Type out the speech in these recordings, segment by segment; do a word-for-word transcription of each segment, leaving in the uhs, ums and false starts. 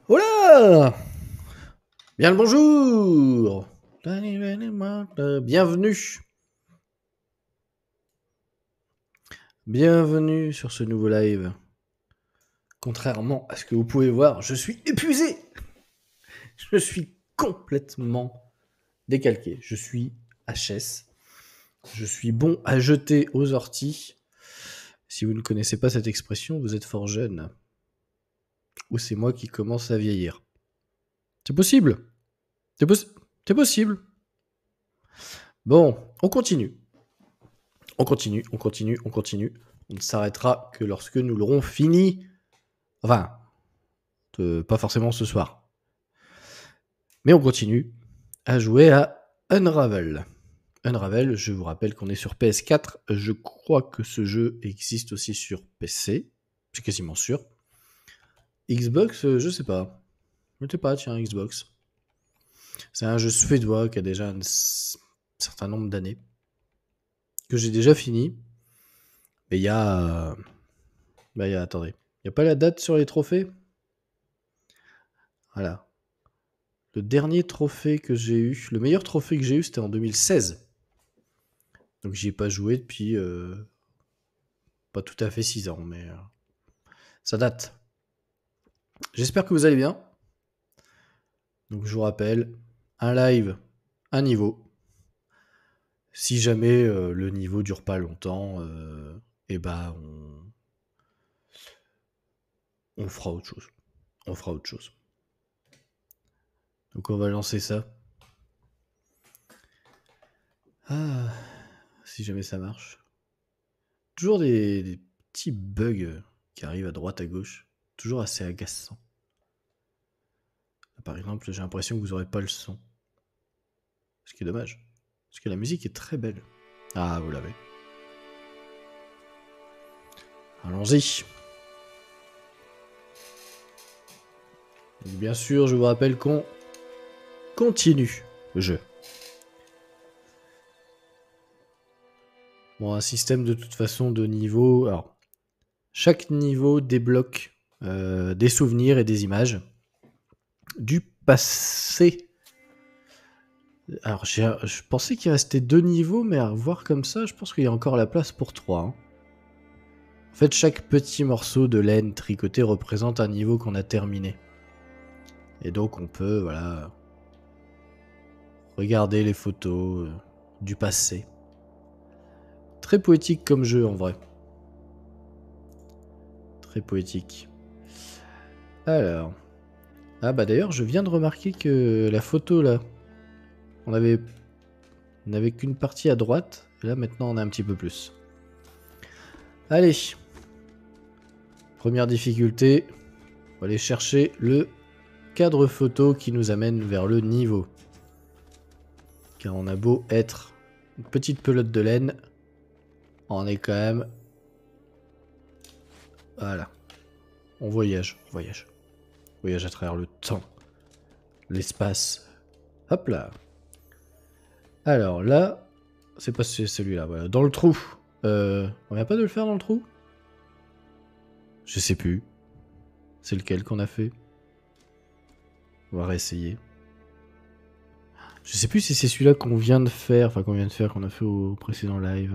Hola! Bien le bonjour! Bienvenue! Bienvenue sur ce nouveau live. Contrairement à ce que vous pouvez voir, je suis épuisé! Je suis complètement décalqué. Je suis H S. Je suis bon à jeter aux orties. Si vous ne connaissez pas cette expression, vous êtes fort jeune. Ou c'est moi qui commence à vieillir. C'est possible. C'est, pos- c'est possible. Bon, on continue. On continue, on continue, on continue. On ne s'arrêtera que lorsque nous l'aurons fini. Enfin, euh, pas forcément ce soir. Mais on continue à jouer à Unravel. Unravel, je vous rappelle qu'on est sur P S quatre. Je crois que ce jeu existe aussi sur P C. C'est quasiment sûr. Xbox, euh, je sais pas. Je ne sais pas, tiens, Xbox. C'est un jeu suédois qui a déjà un s- certain nombre d'années. Que j'ai déjà fini. Mais il y a... euh, Bah, il y a... Attendez. Il n'y a pas la date sur les trophées? Voilà. Le dernier trophée que j'ai eu, le meilleur trophée que j'ai eu, c'était en deux mille seize. Donc j'y ai pas joué depuis euh, pas tout à fait six ans, mais euh, ça date. J'espère que vous allez bien. Donc je vous rappelle, un live, un niveau. Si jamais euh, le niveau dure pas longtemps, euh, et ben on... on fera autre chose. On fera autre chose. Donc on va lancer ça. Ah, si jamais ça marche. Toujours des, des petits bugs qui arrivent à droite à gauche. Toujours assez agaçants. Par exemple, j'ai l'impression que vous n'aurez pas le son. Ce qui est dommage. Parce que la musique est très belle. Ah, vous l'avez. Allons-y. Donc, bien sûr, je vous rappelle qu'on continue le jeu. Bon, un système de toute façon de niveau. Alors, chaque niveau débloque euh, des souvenirs et des images du passé. Alors, j'ai, je pensais qu'il restait deux niveaux, mais à voir comme ça, je pense qu'il y a encore la place pour trois. Hein. En fait, chaque petit morceau de laine tricoté représente un niveau qu'on a terminé. Et donc, on peut, voilà, regarder les photos euh, du passé. Très poétique comme jeu, en vrai. Très poétique. Alors. Ah, bah d'ailleurs, je viens de remarquer que la photo, là, on avait, on n'avait qu'une partie à droite. Et là, maintenant, on a un petit peu plus. Allez. Première difficulté. On va aller chercher le cadre photo qui nous amène vers le niveau. Car on a beau être une petite pelote de laine, on est quand même... Voilà. On voyage, on voyage. On voyage à travers le temps. L'espace. Hop là. Alors là, c'est pas celui-là, voilà. Dans le trou. Euh, on vient pas de le faire dans le trou? Je sais plus. C'est lequel qu'on a fait? On va réessayer. Je sais plus si c'est celui-là qu'on vient de faire, enfin qu'on vient de faire, qu'on a fait au précédent live.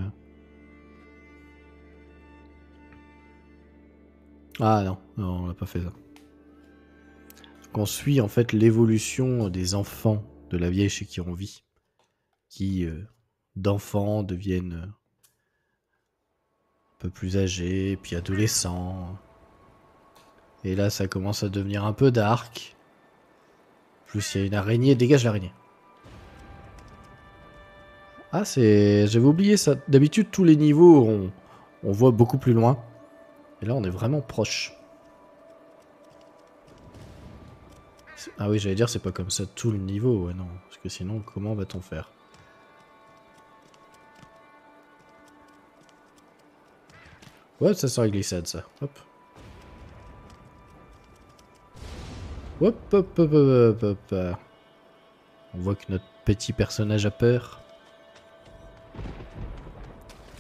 Ah non, non, on n'a pas fait ça. Donc on suit en fait l'évolution des enfants de la vieille chez qui on vit. Qui, euh, d'enfants, deviennent euh, un peu plus âgés, puis adolescents. Et là, ça commence à devenir un peu dark. En plus, il y a une araignée. Dégage l'araignée. Ah, c'est... J'avais oublié ça. D'habitude, tous les niveaux, on... on voit beaucoup plus loin. Et là, on est vraiment proche. Ah oui, j'allais dire, c'est pas comme ça tout le niveau. Ouais, non. Parce que sinon, comment va-t-on faire? Ouais, ça sort la glissade, ça. Hop. Hop, hop, hop, hop, hop, hop. On voit que notre petit personnage a peur.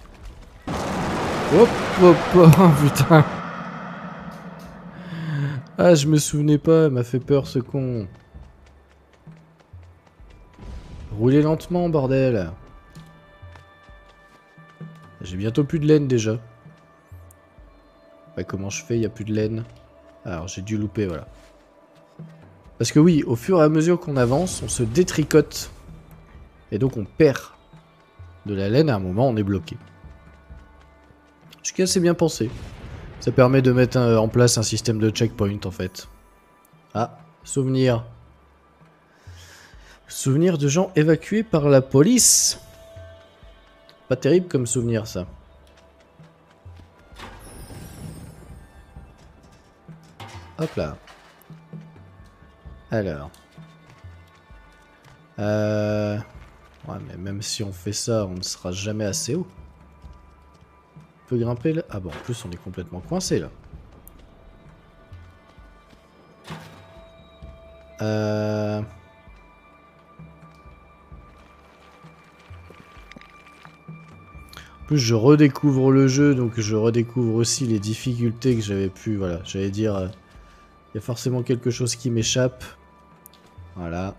Hop, hop, hop, oh, putain. Ah, je me souvenais pas, il m'a fait peur ce con. Roulez lentement, bordel. J'ai bientôt plus de laine déjà. Bah, comment je fais? Il n'y a plus de laine. Alors, j'ai dû louper, voilà. Parce que oui, au fur et à mesure qu'on avance, on se détricote. Et donc on perd de la laine, à un moment on est bloqué. Ce qui est assez bien pensé. Ça permet de mettre un, en place un système de checkpoint en fait. Ah, souvenir. Souvenir de gens évacués par la police. Pas terrible comme souvenir ça. Hop là. Alors. Euh... Ouais, mais même si on fait ça, on ne sera jamais assez haut. On peut grimper là. Ah bon, en plus on est complètement coincé là. Euh... En plus je redécouvre le jeu, donc je redécouvre aussi les difficultés que j'avais pu... Voilà, j'allais dire... Il euh, y a forcément quelque chose qui m'échappe. Voilà.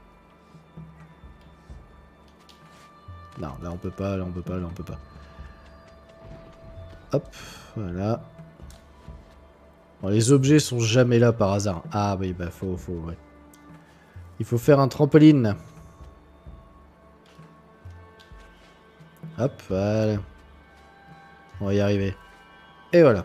Non, là on peut pas, là on peut pas, là on peut pas. Hop, voilà. Bon, les objets sont jamais là par hasard. Ah oui, bah faut, faut, ouais. Il faut faire un trampoline. Hop, voilà. On va y arriver. Et voilà.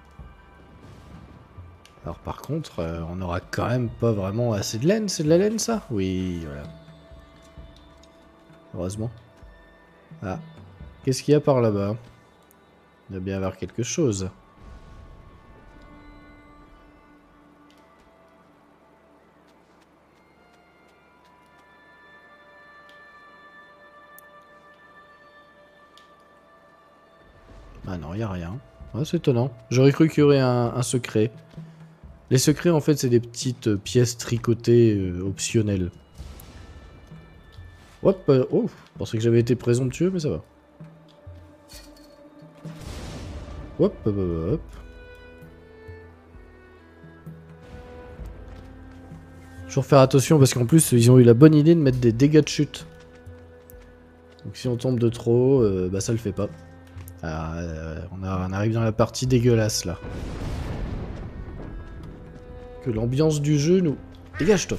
Alors par contre, euh, on aura quand même pas vraiment assez de laine. C'est de la laine ça? Oui, voilà. Heureusement. Ah. Qu'est-ce qu'il y a par là-bas? Il doit bien y avoir quelque chose. Ah non, il n'y a rien. Ah, c'est étonnant. J'aurais cru qu'il y aurait un, un secret. Les secrets, en fait, c'est des petites pièces tricotées euh, optionnelles. Hop, euh, oh, je pensais que j'avais été présomptueux, mais ça va. Hop, hop, hop, hop. Toujours faire attention parce qu'en plus, ils ont eu la bonne idée de mettre des dégâts de chute. Donc si on tombe de trop, euh, bah ça le fait pas. Alors, euh, on, a, on arrive dans la partie dégueulasse là. Que l'ambiance du jeu nous... Dégage-toi.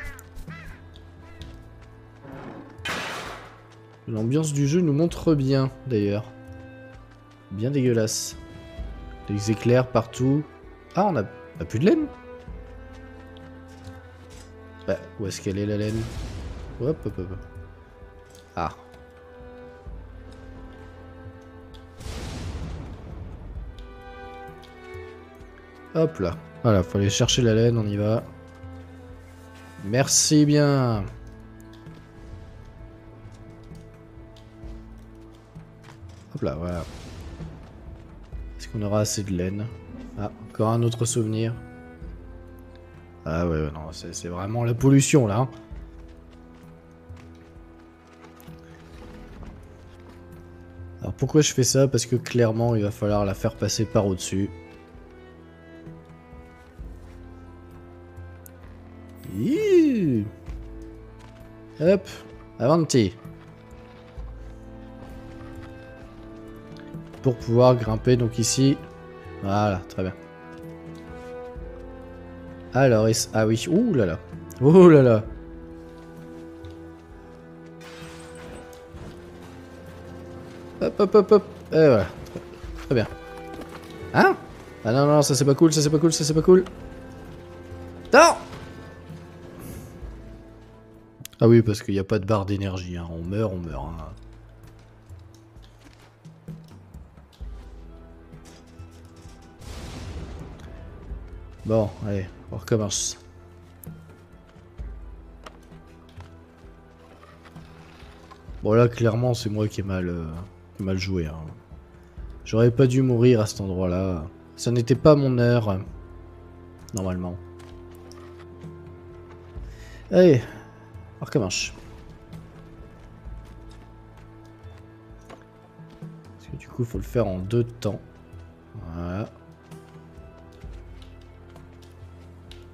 L'ambiance du jeu nous montre bien, d'ailleurs. Bien dégueulasse. Des éclairs partout. Ah, on a, on a plus de laine? Bah, où est-ce qu'elle est la laine? Hop, hop, hop. Ah. Hop là. Voilà, faut aller chercher la laine, on y va. Merci bien. Hop là, voilà. Est-ce qu'on aura assez de laine? Ah, encore un autre souvenir. Ah ouais, non, c'est vraiment la pollution là. Hein. Alors pourquoi je fais ça? Parce que clairement, il va falloir la faire passer par au-dessus. Hop, avanti. Pour pouvoir grimper donc ici. Voilà, très bien. Alors, ah oui, ouh là là. Oh là là. Hop, hop, hop, hop. Et voilà. Très, très bien. Hein? Ah non, non, ça c'est pas cool, ça c'est pas cool, ça c'est pas cool. Non! Ah oui, parce qu'il n'y a pas de barre d'énergie. Hein. On meurt, on meurt. Hein. Bon, allez, on recommence. Bon là, clairement, c'est moi qui ai mal, euh, mal joué. Hein. J'aurais pas dû mourir à cet endroit-là. Ça n'était pas mon heure. Euh, normalement. Allez, on recommence. Parce que du coup, il faut le faire en deux temps. Voilà.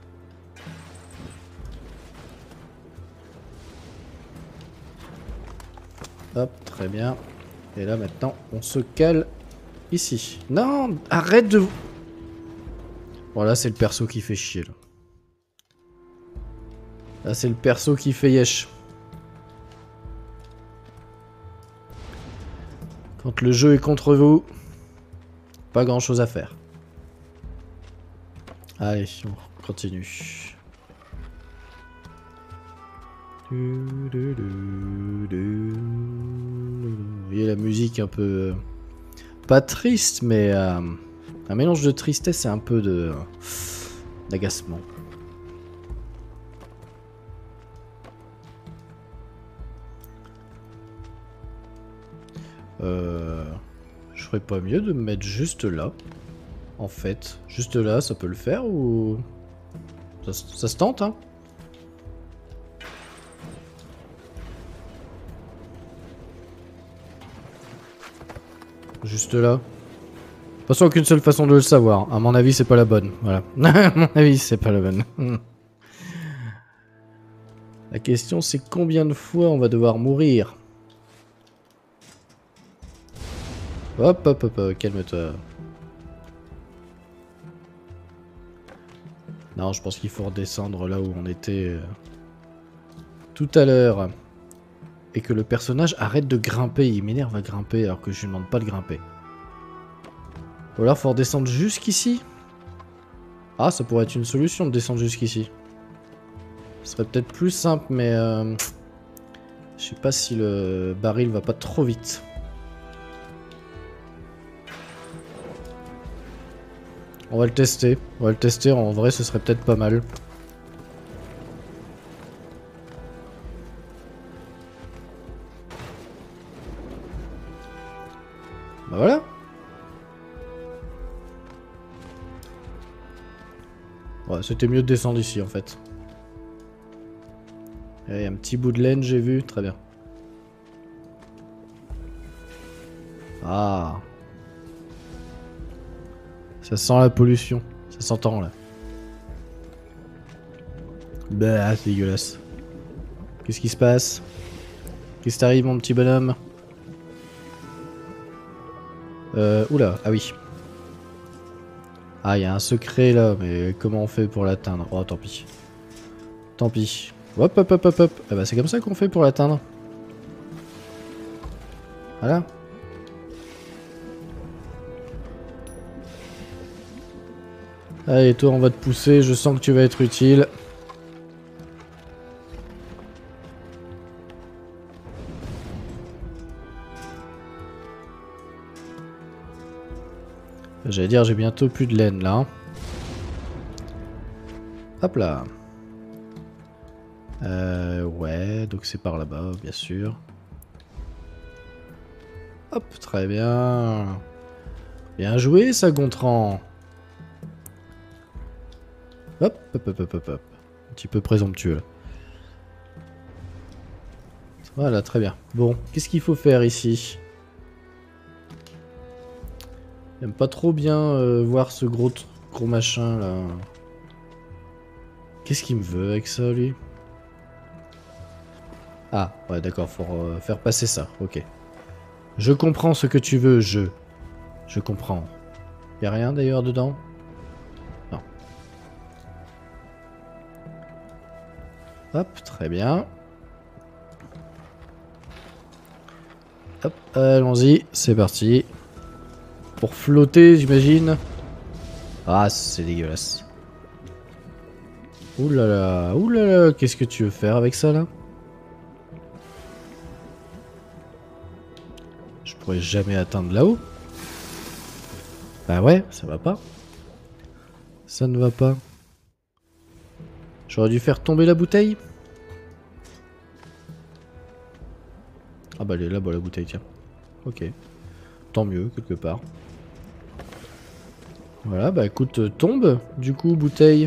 très bien. Et là maintenant, on se cale ici. Non, arrête de... Voilà, c'est le perso qui fait chier, là. Là, c'est le perso qui fait yesh. Quand le jeu est contre vous, pas grand chose à faire. Allez, on continue. Vous voyez la musique un peu... Pas triste, mais... Euh, un mélange de tristesse et un peu de... d'agacement. Euh... Je ferais pas mieux de me mettre juste là. En fait. Juste là, ça peut le faire ou... Ça, ça se tente, hein? Juste là. De toute façon, aucune seule façon de le savoir. À mon avis, c'est pas la bonne. Voilà. À mon avis, c'est pas la bonne. La question, c'est combien de fois on va devoir mourir? Hop, hop, hop, hop, calme-toi. Non, je pense qu'il faut redescendre là où on était euh, tout à l'heure. Et que le personnage arrête de grimper. Il m'énerve à grimper alors que je lui demande pas de grimper. Ou alors, faut redescendre jusqu'ici. Ah, ça pourrait être une solution de descendre jusqu'ici. Ce serait peut-être plus simple, mais... Euh, je sais pas si le baril va pas trop vite. On va le tester. On va le tester. En vrai, ce serait peut-être pas mal. Bah voilà. Ouais, c'était mieux de descendre ici, en fait. Il y a un petit bout de laine, j'ai vu. Très bien. Ah. Ça sent la pollution. Ça s'entend, là. Bah, c'est dégueulasse. Qu'est-ce qui se passe? Qu'est-ce qui t'arrive, mon petit bonhomme? Euh, oula, ah oui. Ah, il y a un secret, là, mais comment on fait pour l'atteindre? Oh, tant pis. Tant pis. Hop, hop, hop, hop, hop. Ah bah, c'est comme ça qu'on fait pour l'atteindre. Voilà. Allez, toi, on va te pousser. Je sens que tu vas être utile. J'allais dire, j'ai bientôt plus de laine, là. Hop là. Euh, ouais, donc c'est par là-bas, bien sûr. Hop, très bien. Bien joué, ça, Gontran. Hop, hop, hop, hop, hop, hop. Un petit peu présomptueux. Voilà, très bien. Bon, qu'est-ce qu'il faut faire ici? J'aime pas trop bien euh, voir ce gros, gros machin, là. Qu'est-ce qu'il me veut avec ça, lui? Ah, ouais, d'accord, faut euh, faire passer ça, ok. Je comprends ce que tu veux, je. Je comprends. Y'a rien, d'ailleurs, dedans? Non. Hop, très bien. Hop, allons-y, c'est parti. Pour flotter, j'imagine. Ah, c'est dégueulasse. Ouh là là, ouh là là, qu'est-ce que tu veux faire avec ça, là? Je pourrais jamais atteindre là-haut. Bah ouais, ça va pas. Ça ne va pas. J'aurais dû faire tomber la bouteille. Ah bah elle est là, bah la bouteille, tiens. Ok. Tant mieux, quelque part. Voilà, bah écoute, euh, tombe, du coup, bouteille.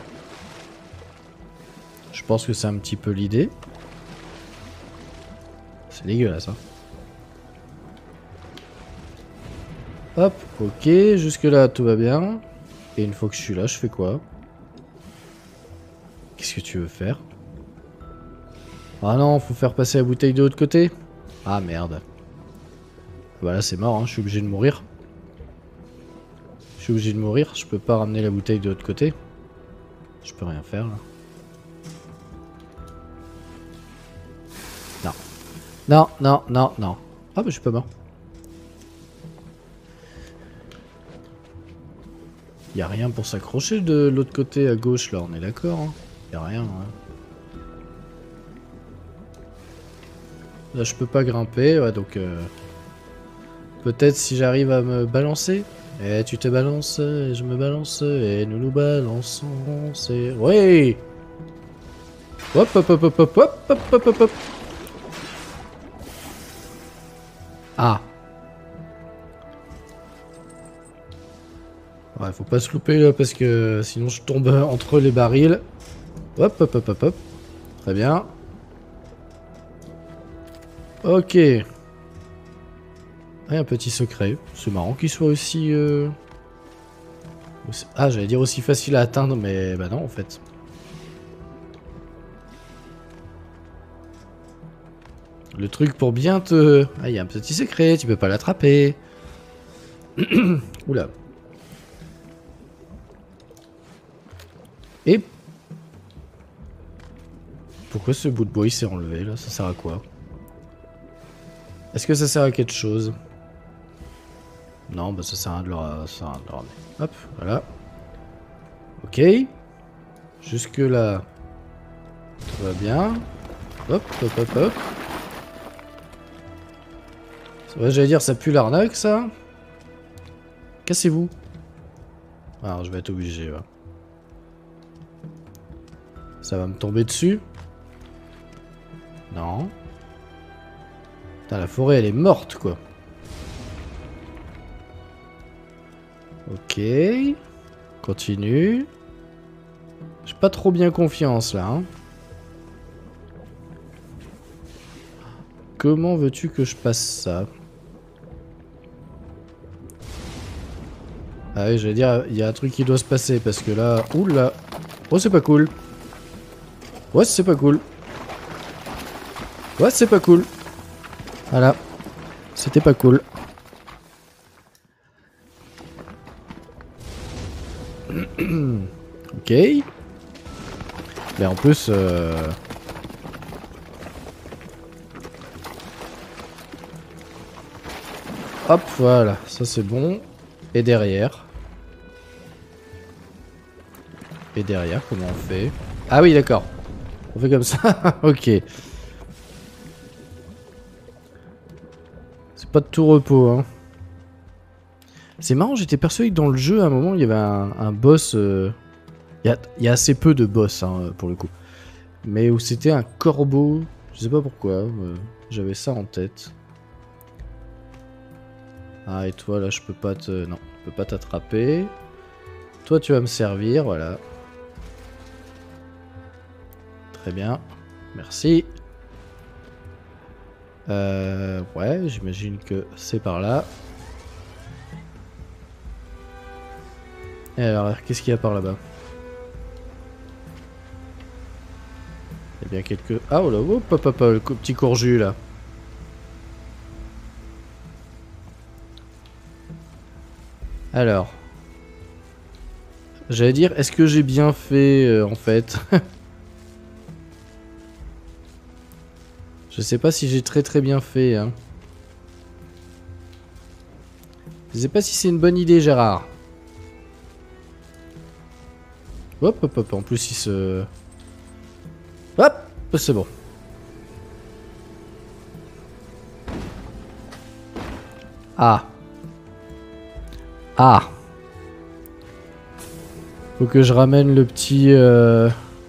Je pense que c'est un petit peu l'idée. C'est dégueulasse, hein. Hop, ok, jusque là tout va bien. Et une fois que je suis là, je fais quoi? Qu'est-ce que tu veux faire? Ah non, faut faire passer la bouteille de l'autre côté. Ah merde. Voilà, c'est mort, hein. Je suis obligé de mourir. Je suis obligé de mourir. Je peux pas ramener la bouteille de l'autre côté. Je peux rien faire là. Non. Non, non, non, non. Ah bah je suis pas mort. Y a rien pour s'accrocher de l'autre côté à gauche là, on est d'accord, hein. Y a rien. Hein. Là je peux pas grimper, ouais donc euh... peut-être si j'arrive à me balancer. Et tu te balances, et je me balance, et nous nous balançons, c'est... Oui. Hop hop hop hop hop hop hop hop hop hop. Ah. Ouais, faut pas se louper là parce que sinon je tombe entre les barils. Hop hop hop hop hop. Très bien. Ok. Ah, un petit secret. C'est marrant qu'il soit aussi... Euh... Ah, j'allais dire aussi facile à atteindre, mais bah non en fait. Le truc pour bien te... Ah, il y a un petit secret, tu peux pas l'attraper. Oula. Et... Pourquoi ce bout de bois il s'est enlevé là? Ça sert à quoi? Est-ce que ça sert à quelque chose? Non, bah ça sert à rien de le ramener. Hop, voilà. Ok. Jusque là. Tout va bien. Hop, hop, hop, hop. Ouais, j'allais dire, ça pue l'arnaque, ça. Cassez-vous. Alors, je vais être obligé, ouais. Ça va me tomber dessus. Non. Putain, la forêt, elle est morte, quoi. Ok. Continue. J'ai pas trop bien confiance, là, hein. Comment veux-tu que je passe ça? Ah oui, j'allais dire, il y a un truc qui doit se passer, parce que là... Oula. Oh, c'est pas cool. Ouais, c'est pas cool. Ouais, c'est pas cool. Voilà. C'était pas cool. Ok. Mais en plus... Euh... Hop, voilà. Ça, c'est bon. Et derrière. Et derrière, comment on fait? Ah oui, d'accord. On fait comme ça. Ok. C'est pas de tout repos, hein. C'est marrant, j'étais persuadé que dans le jeu, à un moment, il y avait un, un boss... Euh... Il, y a, il y a assez peu de boss, hein, pour le coup. Mais où c'était un corbeau. Je sais pas pourquoi. Euh, J'avais ça en tête. Ah, et toi, là, je peux pas te... Non, je peux pas t'attraper. Toi, tu vas me servir, voilà. Très bien. Merci. Euh... Ouais, j'imagine que c'est par là. Et alors, qu'est-ce qu'il y a par là-bas? Il y a bien quelques... Ah, oh là, hop, hop, hop, le petit courju, là. Alors... J'allais dire, est-ce que j'ai bien fait, euh, en fait? Je sais pas si j'ai très très bien fait, hein. Je sais pas si c'est une bonne idée, Gérard. Hop, hop, hop, en plus il se... Hop, c'est bon. Ah. Ah. Faut que je ramène le petit... Euh...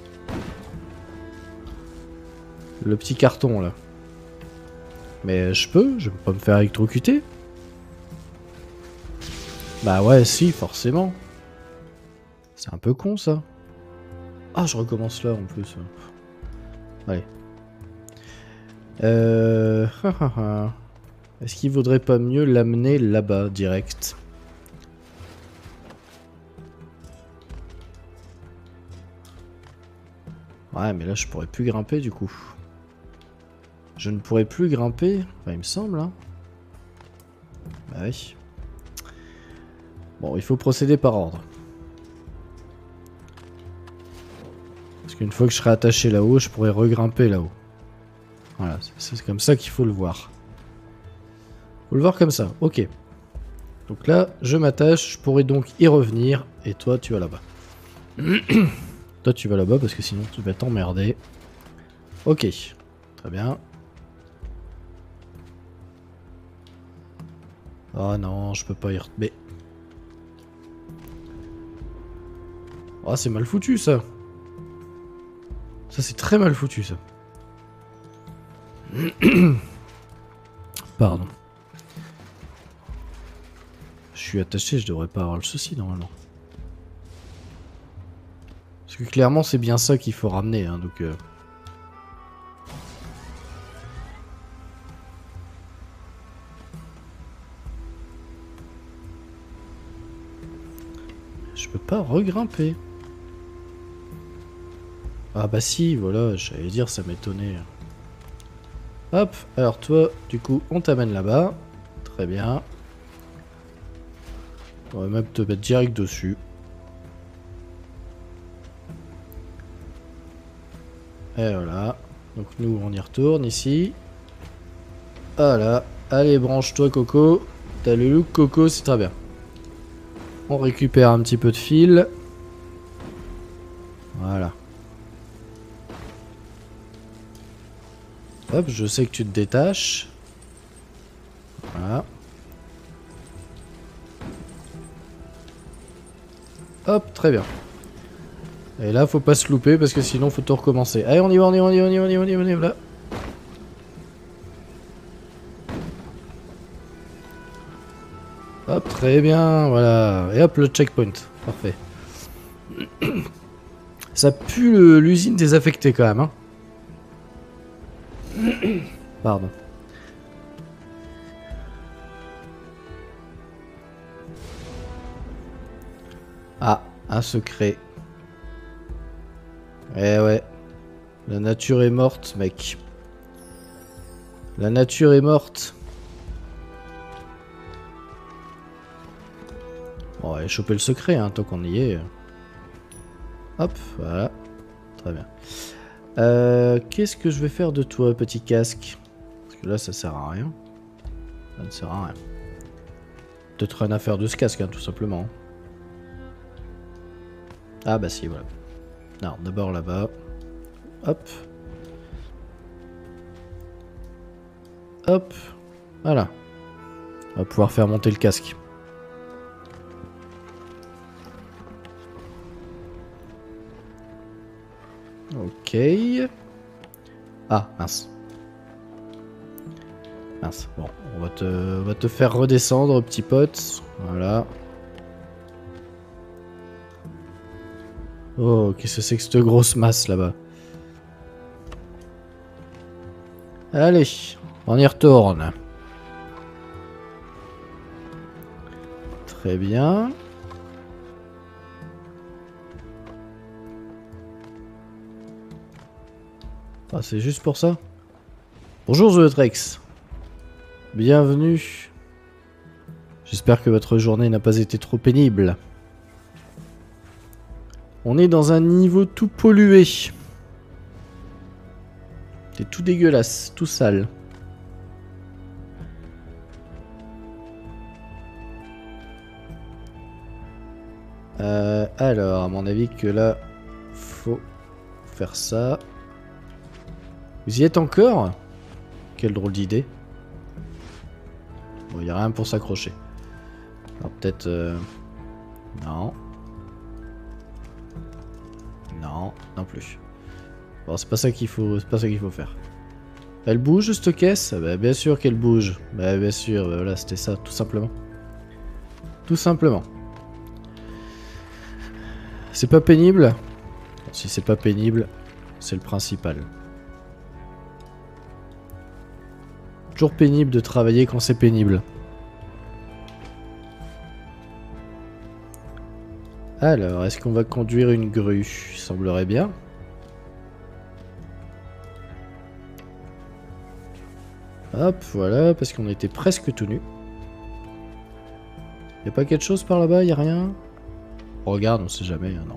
Le petit carton, là. Mais je peux, je peux pas me faire électrocuter. Bah ouais, si, forcément. C'est un peu con, ça. Ah, je recommence là, en plus. Allez. Euh... Est-ce qu'il vaudrait pas mieux l'amener là-bas, direct? Ouais, mais là, je pourrais plus grimper, du coup. Je ne pourrais plus grimper. Enfin, il me semble, hein. Ouais. Bon, il faut procéder par ordre. Parce qu'une fois que je serai attaché là-haut, je pourrai regrimper là-haut. Voilà, c'est comme ça qu'il faut le voir. Faut le voir comme ça, ok. Donc là, je m'attache, je pourrai donc y revenir, et toi, tu vas là-bas. Toi, tu vas là-bas, parce que sinon, tu vas t'emmerder. Ok, très bien. Oh non, je peux pas y retomber. Oh, c'est mal foutu, ça. Ça, c'est très mal foutu, ça. Pardon. Je suis attaché, je devrais pas avoir le souci, normalement. Parce que clairement, c'est bien ça qu'il faut ramener, hein, donc... Euh... Je peux pas regrimper. Ah bah si, voilà, j'allais dire, ça m'étonnait. Hop, alors toi, du coup, on t'amène là-bas. Très bien. On va même te mettre direct dessus. Et voilà. Donc nous, on y retourne ici. Voilà. Allez, branche-toi, Coco. T'as le look Coco, c'est très bien. On récupère un petit peu de fil. Voilà. Hop, je sais que tu te détaches. Voilà. Hop, très bien. Et là, faut pas se louper parce que sinon, faut tout recommencer. Allez, on y va, on y va, on y va, on y va, on y va, on y va, on y va, là. Hop, très bien, voilà. Et hop, le checkpoint. Parfait. Ça pue l'usine désaffectée quand même, hein. Pardon. Ah, un secret. Eh ouais. La nature est morte, mec. La nature est morte. Bon, on va aller choper le secret, hein, tant qu'on y est. Hop, voilà. Très bien. Euh, Qu'est-ce que je vais faire de toi, petit casque? Parce que là, ça sert à rien. Ça ne sert à rien. Peut-être rien à faire de ce casque, hein, tout simplement. Ah bah si, voilà. Non, d'abord là-bas. Hop. Hop. Voilà. On va pouvoir faire monter le casque. Ok. Ah, mince. Mince. Bon, on va te, on va te faire redescendre, petit pote. Voilà. Oh, qu'est-ce que c'est que cette grosse masse là-bas? Allez, on y retourne. Très bien. Ah, c'est juste pour ça. Bonjour Zoetrex. Bienvenue. J'espère que votre journée n'a pas été trop pénible. On est dans un niveau tout pollué. C'est tout dégueulasse, tout sale. Euh, alors, à mon avis que là, faut faire ça. Vous y êtes encore? Quelle drôle d'idée. Bon, il n'y a rien pour s'accrocher. Alors peut-être... Euh... Non. Non, non plus. Bon, c'est pas ça qu'il faut, c'est pas ça qu'il faut faire. Elle bouge cette caisse? Bah, bien sûr qu'elle bouge. Bah, bien sûr, bah, voilà, c'était ça, tout simplement. Tout simplement. C'est pas pénible? Si c'est pas pénible, c'est le principal. Toujours pénible de travailler quand c'est pénible. Alors, est-ce qu'on va conduire une grue? Il semblerait bien. Hop, voilà, parce qu'on était presque tout nus. Y'a pas quelque chose par là-bas? Y'a rien? On regarde, on sait jamais, hein, non.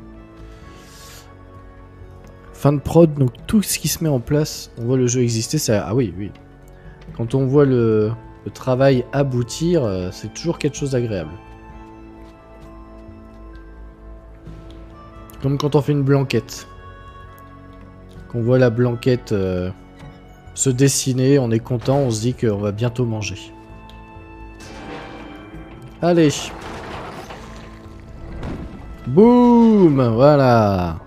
Fin de prod, donc tout ce qui se met en place, on voit le jeu exister, ça... Ah oui, oui. Quand on voit le, le travail aboutir, euh, c'est toujours quelque chose d'agréable. Comme quand on fait une blanquette. Qu'on voit la blanquette euh, se dessiner, on est content, on se dit qu'on va bientôt manger. Allez. Boum, voilà.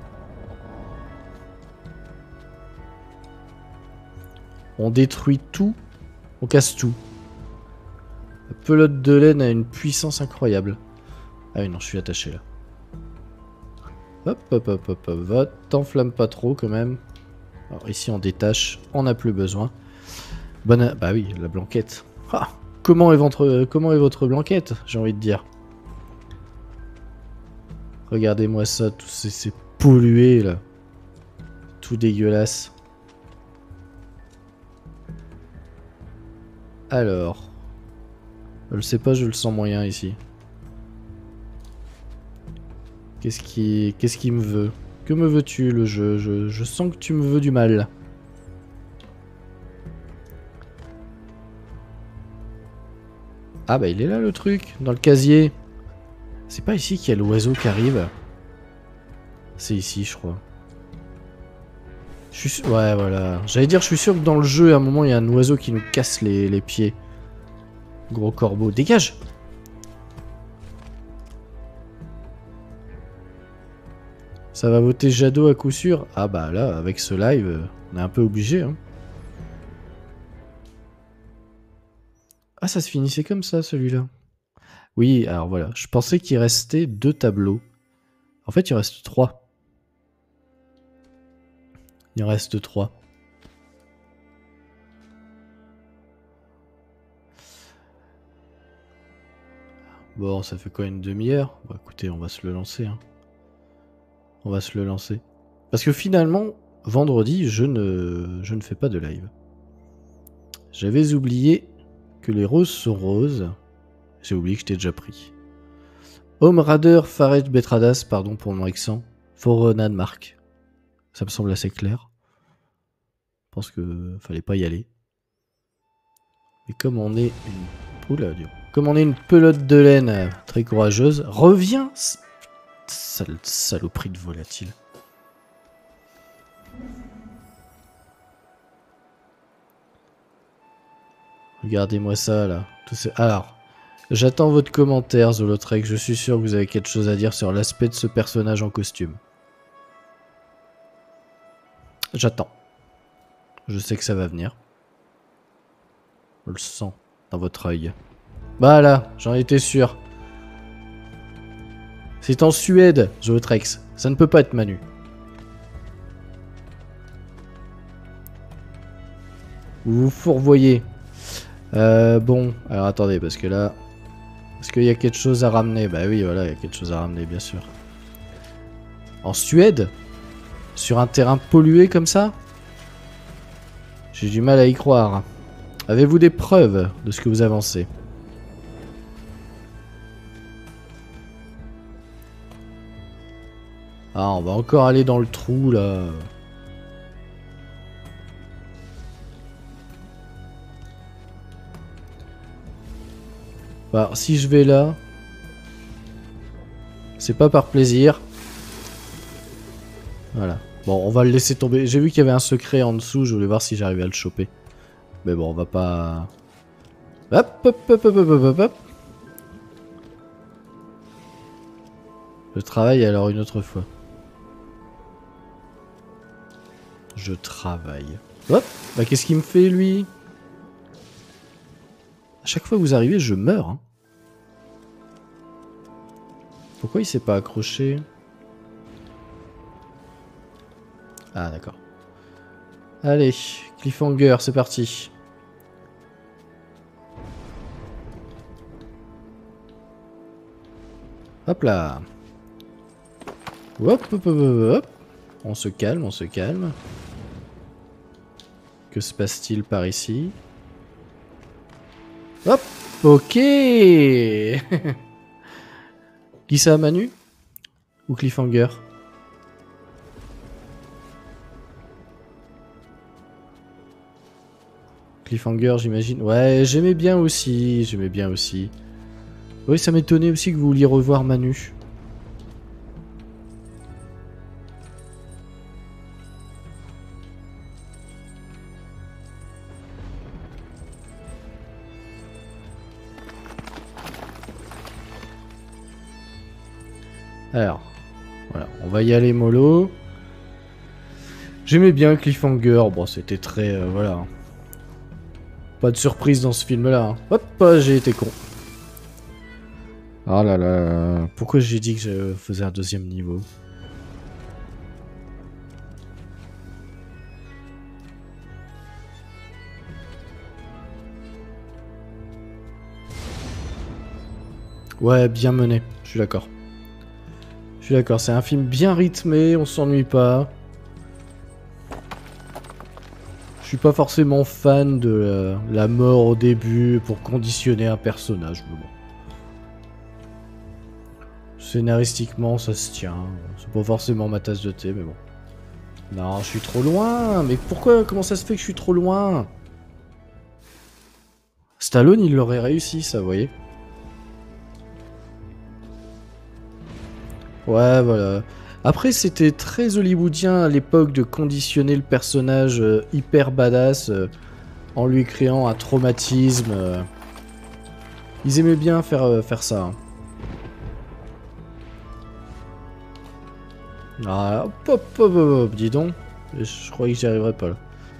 On détruit tout, on casse tout. La pelote de laine a une puissance incroyable. Ah oui, non, je suis attaché là. Hop, hop, hop, hop, hop, va, t'enflamme pas trop quand même. Alors ici on détache, on n'a plus besoin. Bonne... Bah oui, la blanquette. Ah, comment est votre, comment est votre blanquette, j'ai envie de dire. Regardez-moi ça, tout c'est pollué là. Tout dégueulasse. Alors. Je le sais pas, je le sens moyen ici. Qu'est-ce qui... Qu'est-ce qui me veut? Que me veux-tu le jeu? je... je sens que tu me veux du mal. Ah bah il est là le truc, dans le casier. C'est pas ici qu'il y a l'oiseau qui arrive. C'est ici je crois. Je suis... Ouais voilà. J'allais dire je suis sûr que dans le jeu à un moment il y a un oiseau qui nous casse les, les pieds. Gros corbeau, dégage! Ça va voter Jadot à coup sûr. Ah bah là, avec ce live, on est un peu obligé. Hein. Ah, ça se finissait comme ça, celui-là. Oui, alors voilà. Je pensais qu'il restait deux tableaux. En fait, il reste trois. Il en reste trois. Bon, ça fait quoi, une demi-heure? Bon, écoutez, on va se le lancer. Hein. On va se le lancer. Parce que finalement, vendredi, je ne, je ne fais pas de live. J'avais oublié que les roses sont roses. J'ai oublié que je t'ai déjà pris. Home Raider Farej Betradas, pardon pour mon accent. Foronan Mark. Ça me semble assez clair. Je pense que fallait pas y aller. Mais comme on est une... Oula, Dieu. Comme on est une pelote de laine très courageuse, reviens. Sale saloperie de volatile. Regardez-moi ça là. Tout ce... Alors, j'attends votre commentaire, Zolotrek. Je suis sûr que vous avez quelque chose à dire sur l'aspect de ce personnage en costume. J'attends. Je sais que ça va venir. Je le sens dans votre œil. Bah là, j'en étais sûr. C'est en Suède, Zootrex. Ça ne peut pas être Manu. Vous vous fourvoyez. Euh, bon, alors attendez, parce que là... Est-ce qu'il y a quelque chose à ramener? Bah oui, voilà, il y a quelque chose à ramener, bien sûr. En Suède? Sur un terrain pollué comme ça? J'ai du mal à y croire. Avez-vous des preuves de ce que vous avancez? Ah, on va encore aller dans le trou, là. Alors, si je vais là... C'est pas par plaisir. Voilà. Bon, on va le laisser tomber. J'ai vu qu'il y avait un secret en dessous, je voulais voir si j'arrivais à le choper. Mais bon, on va pas... Hop, hop, hop, hop, hop, hop, hop. Je travaille alors une autre fois. Je travaille. Hop, bah qu'est-ce qu'il me fait lui? À chaque fois que vous arrivez, je meurs. Hein. Pourquoi il s'est pas accroché? Ah d'accord. Allez, cliffhanger, c'est parti. Hop là. Hop, hop, hop, hop, hop. On se calme, on se calme. Que se passe-t-il par ici? Hop, ok. Qui ça, Manu? Ou Cliffhanger? Cliffhanger, j'imagine. Ouais, j'aimais bien aussi. J'aimais bien aussi. Oui, ça m'étonnait aussi que vous vouliez revoir Manu. Alors, voilà, on va y aller mollo. J'aimais bien Cliffhanger. Bon, c'était très... Euh, voilà. Pas de surprise dans ce film-là. Hein. Hop, j'ai été con. Oh là là. Pourquoi j'ai dit que je faisais un deuxième niveau? Ouais, bien mené. Je suis d'accord. Je suis d'accord. C'est un film bien rythmé. On s'ennuie pas. Je suis pas forcément fan de euh, la mort au début pour conditionner un personnage. Mais bon. Scénaristiquement, ça se tient. C'est pas forcément ma tasse de thé, mais bon. Non, je suis trop loin. Mais pourquoi? Comment ça se fait que je suis trop loin? Stallone, il l'aurait réussi, ça, vous voyez. Ouais, voilà. Après, c'était très hollywoodien à l'époque de conditionner le personnage euh, hyper badass euh, en lui créant un traumatisme. Euh. Ils aimaient bien faire, euh, faire ça. Hein. Ah, hop, hop, hop, hop, dis donc. Je croyais que j'y arriverais pas là.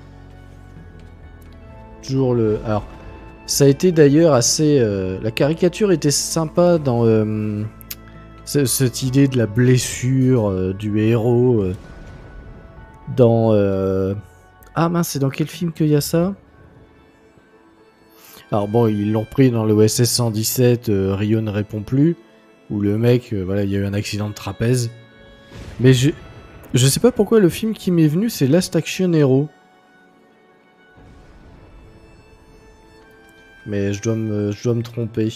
Toujours le... Alors, ça a été d'ailleurs assez... Euh... La caricature était sympa dans... Euh... Cette idée de la blessure euh, du héros euh, dans... Euh... Ah mince, c'est dans quel film qu'il y a ça? Alors bon, ils l'ont repris dans le O S S cent dix-sept, euh, Rio ne répond plus, où le mec, euh, voilà, il y a eu un accident de trapèze. Mais je... Je sais pas pourquoi le film qui m'est venu, c'est Last Action Hero. Mais je dois me, je dois me tromper.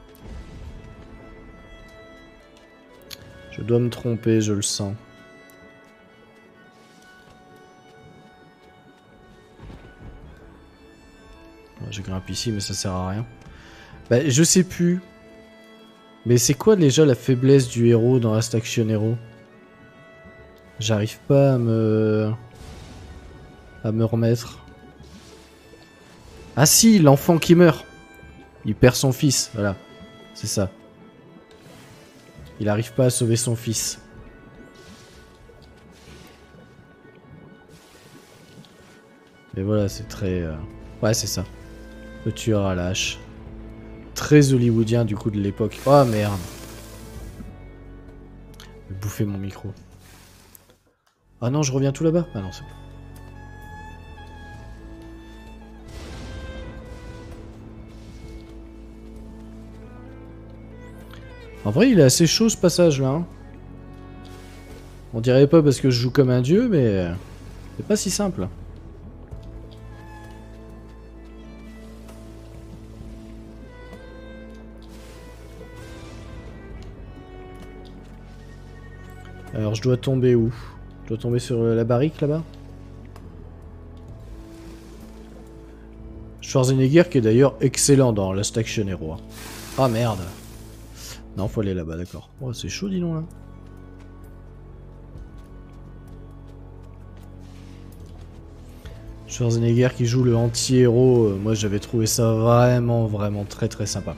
Je dois me tromper, je le sens. Je grimpe ici, mais ça sert à rien. Bah, je sais plus. Mais c'est quoi déjà la faiblesse du héros dans Last Action Hero? J'arrive pas à me... à me remettre. Ah si, l'enfant qui meurt. Il perd son fils, voilà. C'est ça. Il arrive pas à sauver son fils. Mais voilà, c'est très... Euh... Ouais, c'est ça. Le tueur à la hache. Très hollywoodien du coup de l'époque. Oh merde. Je vais bouffer mon micro. Ah non, je reviens tout là-bas. Ah non, c'est bon. En vrai, il est assez chaud ce passage là. Hein. On dirait pas parce que je joue comme un dieu, mais c'est pas si simple. Alors, je dois tomber où? Je dois tomber sur la barrique là-bas? Schwarzenegger qui est d'ailleurs excellent dans Last Action Hero. Ah merde. Non, faut aller là-bas, d'accord. Oh, c'est chaud, dis donc là. Schwarzenegger qui joue le anti-héros, euh, moi j'avais trouvé ça vraiment, vraiment très très sympa.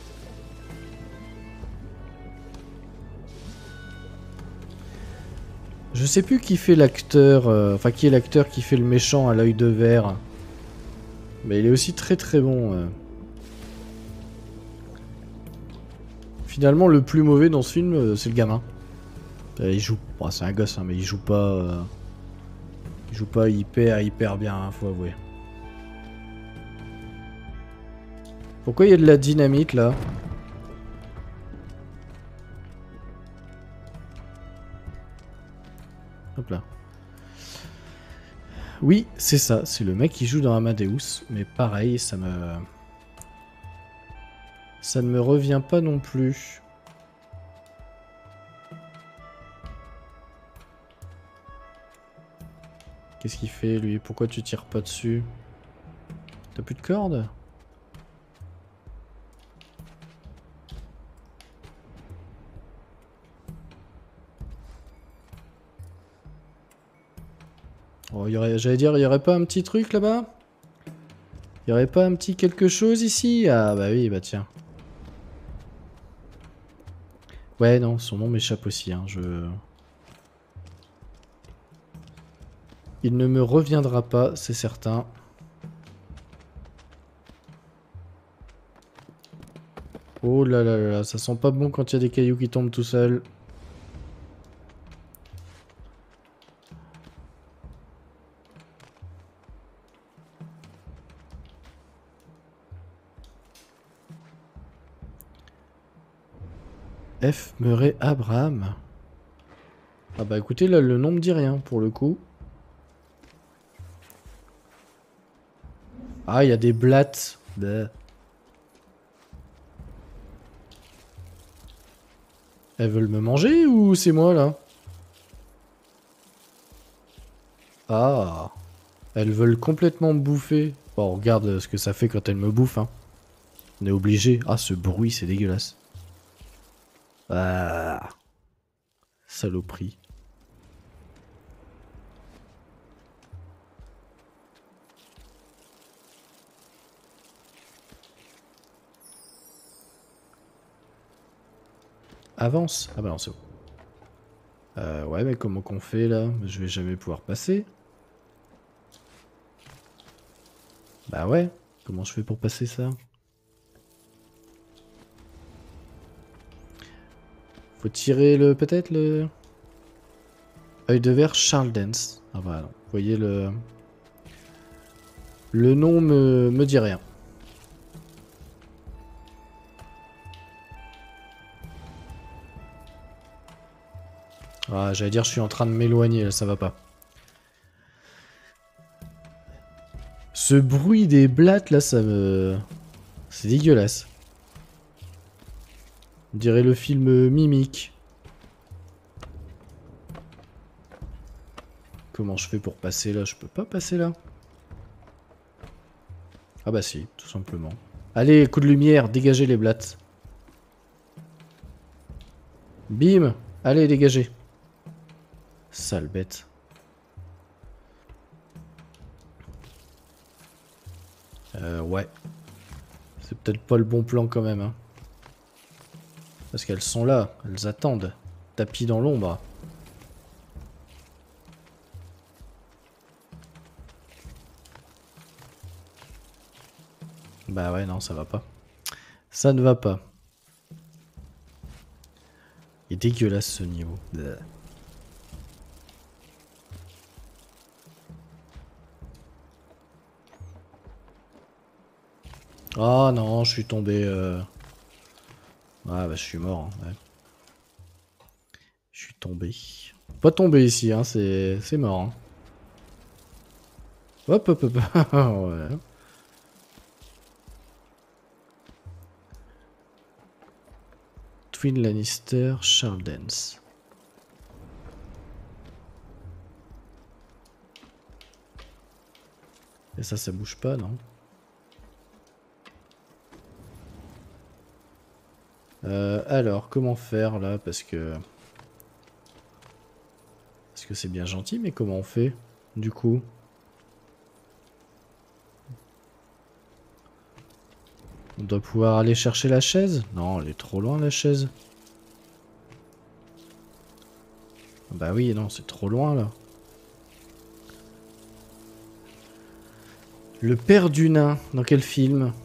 Je sais plus qui fait l'acteur, euh, enfin qui est l'acteur qui fait le méchant à l'œil de verre. Mais il est aussi très très bon. Euh. Finalement, le plus mauvais dans ce film, euh, c'est le gamin. Euh, il joue, bon, c'est un gosse, hein, mais il joue pas, euh... il joue pas hyper hyper bien, hein, faut avouer. Pourquoi il y a de la dynamite là? Hop là. Oui, c'est ça, c'est le mec qui joue dans Amadeus, mais pareil, ça me... Ça ne me revient pas non plus. Qu'est-ce qu'il fait lui? Pourquoi tu tires pas dessus? T'as plus de cordes? Oh, y aurait, j'allais dire, il y aurait pas un petit truc là-bas? Il y aurait pas un petit quelque chose ici? Ah bah oui, bah tiens. Ouais, non, son nom m'échappe aussi, hein, je... Il ne me reviendra pas, c'est certain. Oh là là là là, ça sent pas bon quand il y a des cailloux qui tombent tout seuls. F. Murray Abraham. Ah bah écoutez, là, le nom me dit rien, pour le coup. Ah, il y a des blattes. Bah. Elles veulent me manger ou c'est moi, là? Ah. Elles veulent complètement me bouffer. Bon, regarde ce que ça fait quand elles me bouffent, hein. On est obligé. Ah, ce bruit, c'est dégueulasse. Ah. Saloperie. Avance. Ah bah non, c'est bon. Euh, ouais, mais comment qu'on fait, là? Je vais jamais pouvoir passer. Bah ouais. Comment je fais pour passer ça? Faut tirer le... peut-être le... Œil de verre Charles Dance. Ah bah non. Vous voyez le... Le nom me, me dit rien. Ah, j'allais dire je suis en train de m'éloigner, là, ça va pas. Ce bruit des blattes, là, ça me... C'est dégueulasse. On dirait le film Mimique. Comment je fais pour passer là? Je peux pas passer là. Ah bah si, tout simplement. Allez, coup de lumière, dégagez les blattes. Bim! Allez, dégagez. Sale bête. Euh, ouais. C'est peut-être pas le bon plan quand même, hein. Parce qu'elles sont là, elles attendent. Tapis dans l'ombre. Bah ouais, non, ça va pas. Ça ne va pas. Il est dégueulasse ce niveau. Bleh. Oh non, je suis tombé... Euh... Ah bah je suis mort. Hein, ouais. Je suis tombé. Pas tombé ici, hein, c'est mort. Hein. Hop, hop, hop. Ouais. Twin Lannister, Charles Dance. Et ça, ça bouge pas, non? euh, Alors, comment faire là? Parce que... Parce que c'est bien gentil, mais comment on fait? Du coup... On doit pouvoir aller chercher la chaise? Non, elle est trop loin la chaise. Bah oui, non, c'est trop loin là. Le père du nain, dans quel film?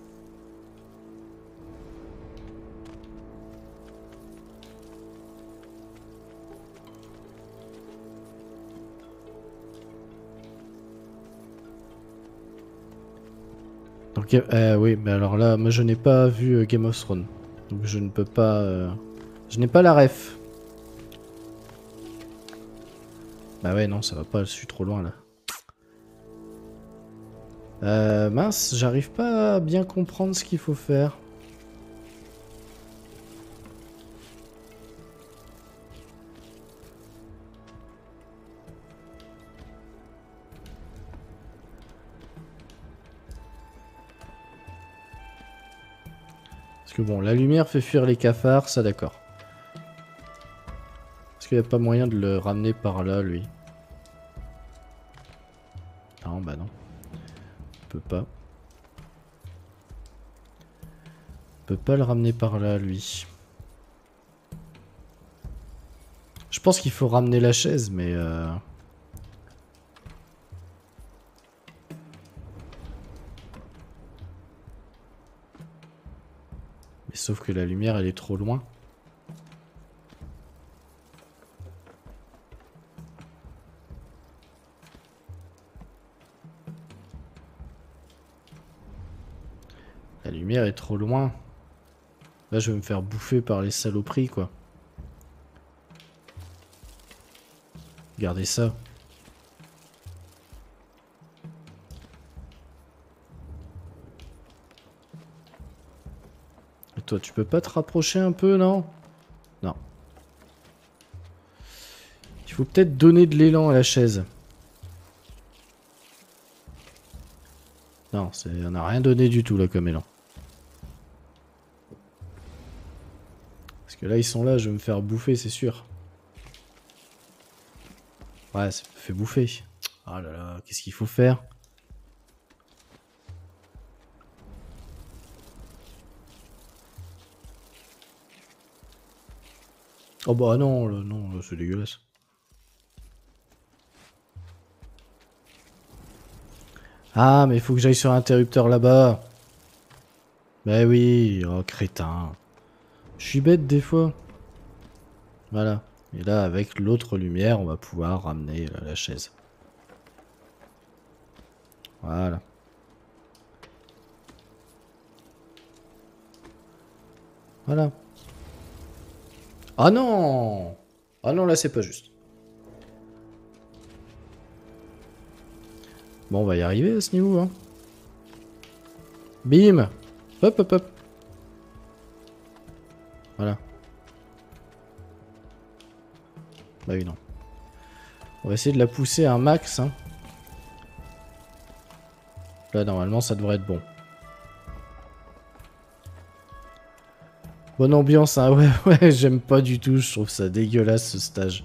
Donc, euh, oui, mais alors là, moi je n'ai pas vu euh, Game of Thrones. Donc je ne peux pas... Euh... Je n'ai pas la ref. Bah ouais, non, ça va pas, je suis trop loin là. Euh, mince, j'arrive pas à bien comprendre ce qu'il faut faire. Parce que bon, la lumière fait fuir les cafards, ça d'accord. Est-ce qu'il n'y a pas moyen de le ramener par là, lui? Non, bah non. On peut pas. On peut pas le ramener par là, lui. Je pense qu'il faut ramener la chaise, mais... Euh... Mais sauf que la lumière, elle est trop loin. La lumière est trop loin. Là, je vais me faire bouffer par les saloperies, quoi. Regardez ça. Et toi, tu peux pas te rapprocher un peu, non? Non. Il faut peut-être donner de l'élan à la chaise. Non, on n'a rien donné du tout, là, comme élan. Parce que là, ils sont là, je vais me faire bouffer, c'est sûr. Ouais, ça me fait bouffer. Oh là là, qu'est-ce qu'il faut faire? Oh bah non, là, non, c'est dégueulasse. Ah, mais il faut que j'aille sur l'interrupteur là-bas. Bah oui, oh crétin. Je suis bête des fois. Voilà. Et là, avec l'autre lumière, on va pouvoir ramener euh, la chaise. Voilà. Voilà. Ah non! Ah non, là, c'est pas juste. Bon, on va y arriver à ce niveau, hein. Bim! Hop, hop, hop. Voilà. Bah oui, non. On va essayer de la pousser à un max, hein. Là, normalement, ça devrait être bon. Bonne ambiance, hein. Ouais, ouais, j'aime pas du tout. Je trouve ça dégueulasse, ce stage.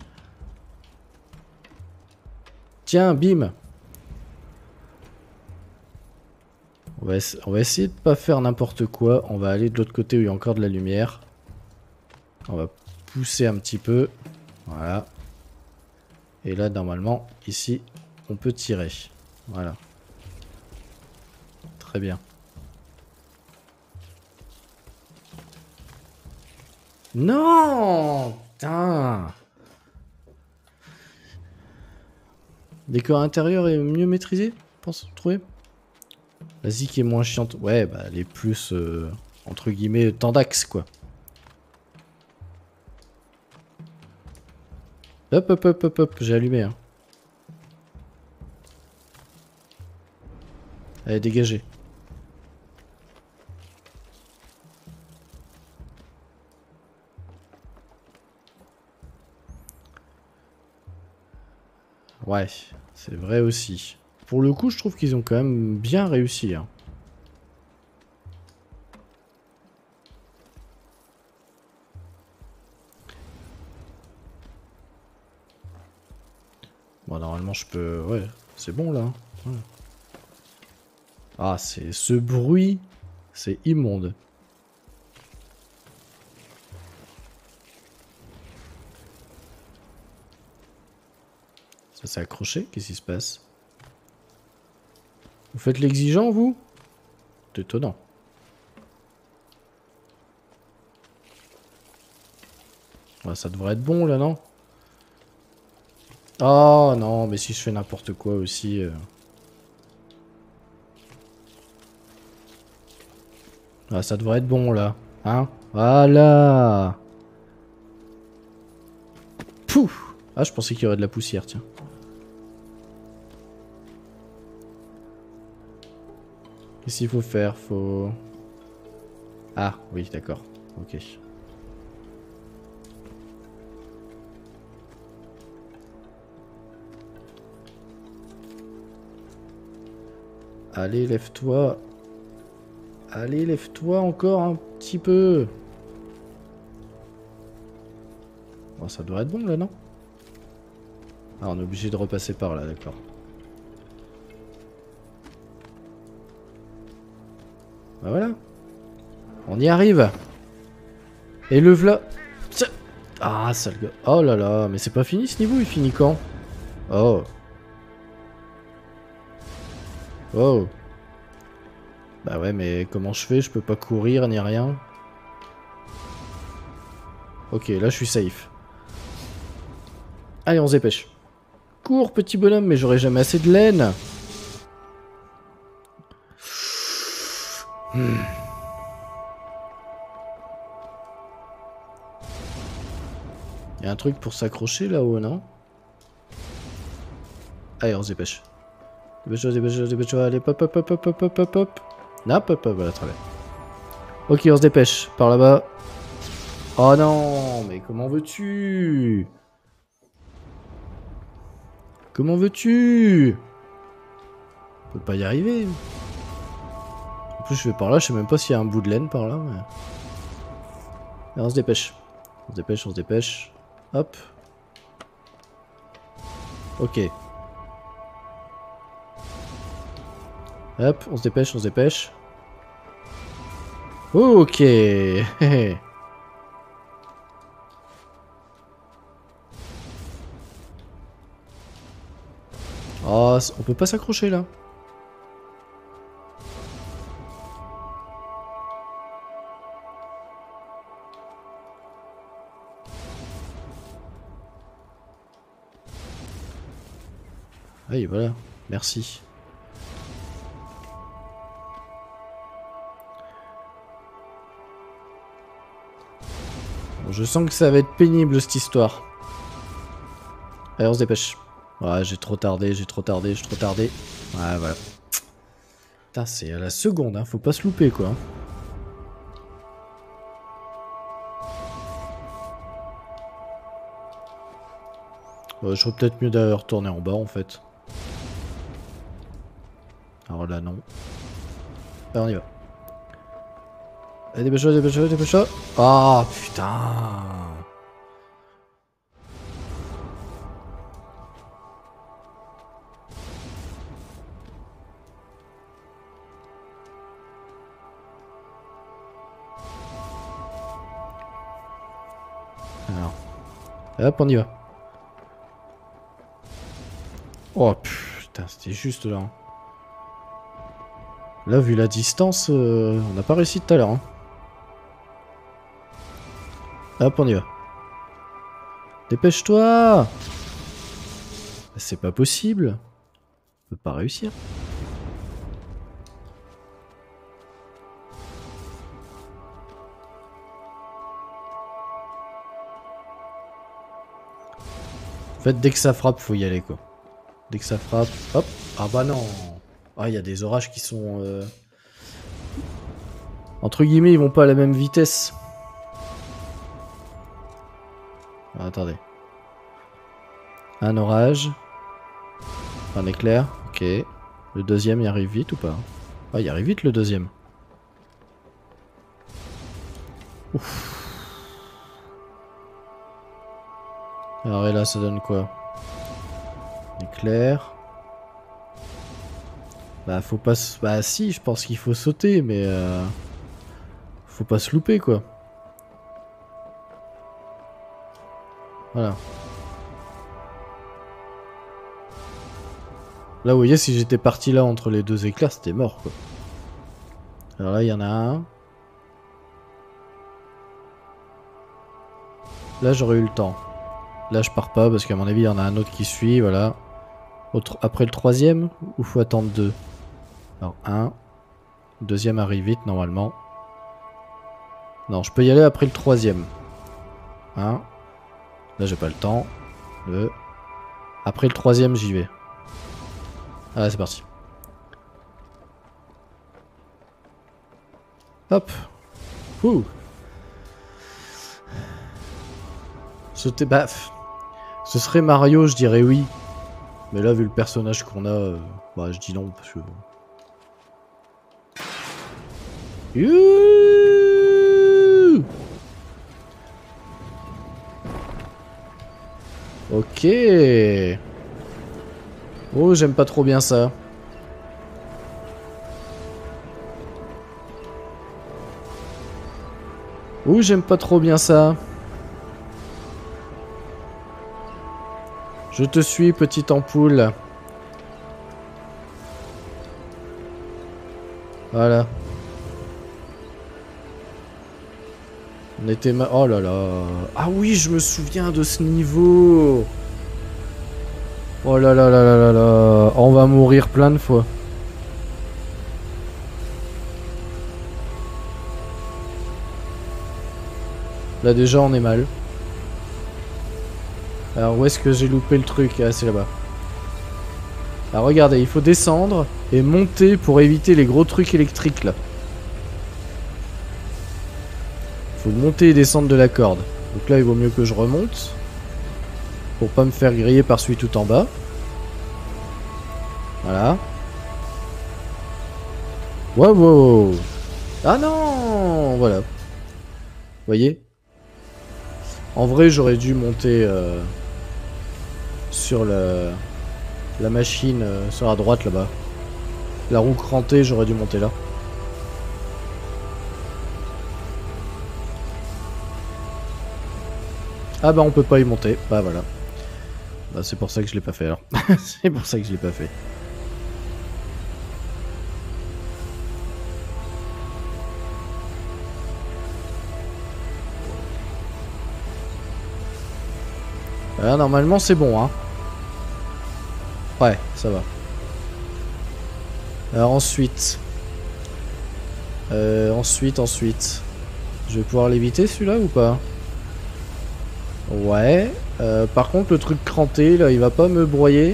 Tiens, bim! On va, on va essayer de pas faire n'importe quoi. On va aller de l'autre côté où il y a encore de la lumière. On va pousser un petit peu. Voilà. Et là, normalement, ici, on peut tirer. Voilà. Très bien. Non! Putain! Décor intérieur est mieux maîtrisé, pense, vous trouvez? La zik est moins chiante. Ouais, bah, elle est plus, euh, entre guillemets, tendax, quoi. Hop, hop, hop, hop, hop, j'ai allumé, hein. Allez, dégagez. Ouais, c'est vrai aussi. Pour le coup, je trouve qu'ils ont quand même bien réussi, hein. Bon, normalement, je peux... Ouais, c'est bon, là. Ouais. Ah, c'est... Ce bruit, c'est immonde. Ça s'est accroché? Qu'est-ce qui se passe? Vous faites l'exigeant, vous? C'est étonnant. Ouais, ça devrait être bon, là, non? Oh, non, mais si je fais n'importe quoi aussi... Euh... Ah, ça devrait être bon, là. Hein? Voilà! Pouf! Ah, je pensais qu'il y aurait de la poussière, tiens. Qu'est-ce qu'il faut faire? Faut... Ah, oui, d'accord. Ok. Allez, lève-toi. Allez, lève-toi encore un petit peu. Bon, ça devrait être bon, là, non? Ah, on est obligé de repasser par là, d'accord. Bah voilà. On y arrive. Et le v'là. Ah, sale gars. Oh là là, mais c'est pas fini ce niveau, il finit quand? Oh. Oh. Bah ouais, mais comment je fais? Je peux pas courir ni rien. Ok, là je suis safe. Allez, on se dépêche. Cours, petit bonhomme, mais j'aurai jamais assez de laine. Hmm. Y'a un truc pour s'accrocher là-haut, non? Allez, on se dépêche. Dépêche-toi, dépêche-toi, dépêche-toi. Allez, pop, pop, pop, pop, pop, pop, pop. Non, pop, pop, voilà, très bien. Ok, on se dépêche. Par là-bas. Oh non, mais comment veux-tu? Comment veux-tu? On peut pas y arriver. En plus, je vais par là, je sais même pas s'il y a un bout de laine par là. Mais... Et on se dépêche. On se dépêche, on se dépêche. Hop. Ok. Hop, on se dépêche, on se dépêche. Ok. Oh, on peut pas s'accrocher là. Oui, voilà. Merci. Bon, je sens que ça va être pénible cette histoire. Allez, on se dépêche. Ouais, j'ai trop tardé, j'ai trop tardé, j'ai trop tardé. Ouais, voilà. Putain, c'est à la seconde, hein. Faut pas se louper, quoi. Euh, je serais peut-être mieux d'aller retourner en bas, en fait. Alors là, non. Allez, on y va. Allez, dépêche-toi, dépêche-toi, dépêche-toi. Ah, putain. Alors. Et hop, on y va. Oh, putain, c'était juste là. Hein. Là, vu la distance, euh, on n'a pas réussi tout à l'heure. Hein. Hop, on y va. Dépêche-toi! C'est pas possible. On peut pas réussir. En fait, dès que ça frappe, faut y aller, quoi. Dès que ça frappe, hop. Ah bah non. Ah, il y a des orages qui sont... Euh... Entre guillemets, ils vont pas à la même vitesse. Ah, attendez. Un orage. Un éclair. Ok. Le deuxième, il arrive vite ou pas? Ah, il arrive vite le deuxième. Ouf. Alors et là, ça donne quoi? Éclair. Bah, faut pas se... Bah si, je pense qu'il faut sauter, mais... Euh... Faut pas se louper, quoi. Voilà. Là, vous voyez, si j'étais parti là entre les deux éclairs, c'était mort, quoi. Alors là, il y en a un. Là, j'aurais eu le temps. Là, je pars pas, parce qu'à mon avis, il y en a un autre qui suit, voilà. Autre... Après le troisième, ou faut attendre deux? Alors, un. Deuxième arrive vite, normalement. Non, je peux y aller après le troisième. Un. Là, j'ai pas le temps. Deux. Après le troisième, j'y vais. Ah, c'est parti. Hop. Ouh. Sauter, baf. Ce serait Mario, je dirais oui. Mais là, vu le personnage qu'on a, euh, bah, je dis non, parce que... Youhou. Ok. Oh, j'aime pas trop bien ça. Oh, j'aime pas trop bien ça. Je te suis, petite ampoule. Voilà. On était ma... Oh là là. Ah oui, je me souviens de ce niveau. Oh là là là là là là. On va mourir plein de fois. Là déjà on est mal. Alors où est-ce que j'ai loupé le truc? Ah c'est là-bas. Alors regardez, il faut descendre et monter pour éviter les gros trucs électriques là. Il faut monter et descendre de la corde. Donc là il vaut mieux que je remonte. Pour pas me faire griller par celui tout en bas. Voilà. Wow, wow. Ah non. Voilà. Vous voyez? En vrai j'aurais dû monter euh, sur la, la machine euh, sur la droite là-bas. La roue crantée, j'aurais dû monter là. Ah bah on peut pas y monter. Bah voilà. Bah c'est pour ça que je l'ai pas fait alors. C'est pour ça que je l'ai pas fait. Voilà, normalement c'est bon hein. Ouais, ça va. Alors ensuite. Euh, ensuite, ensuite. Je vais pouvoir l'éviter celui-là ou pas? Ouais. Euh, par contre le truc cranté là, il va pas me broyer?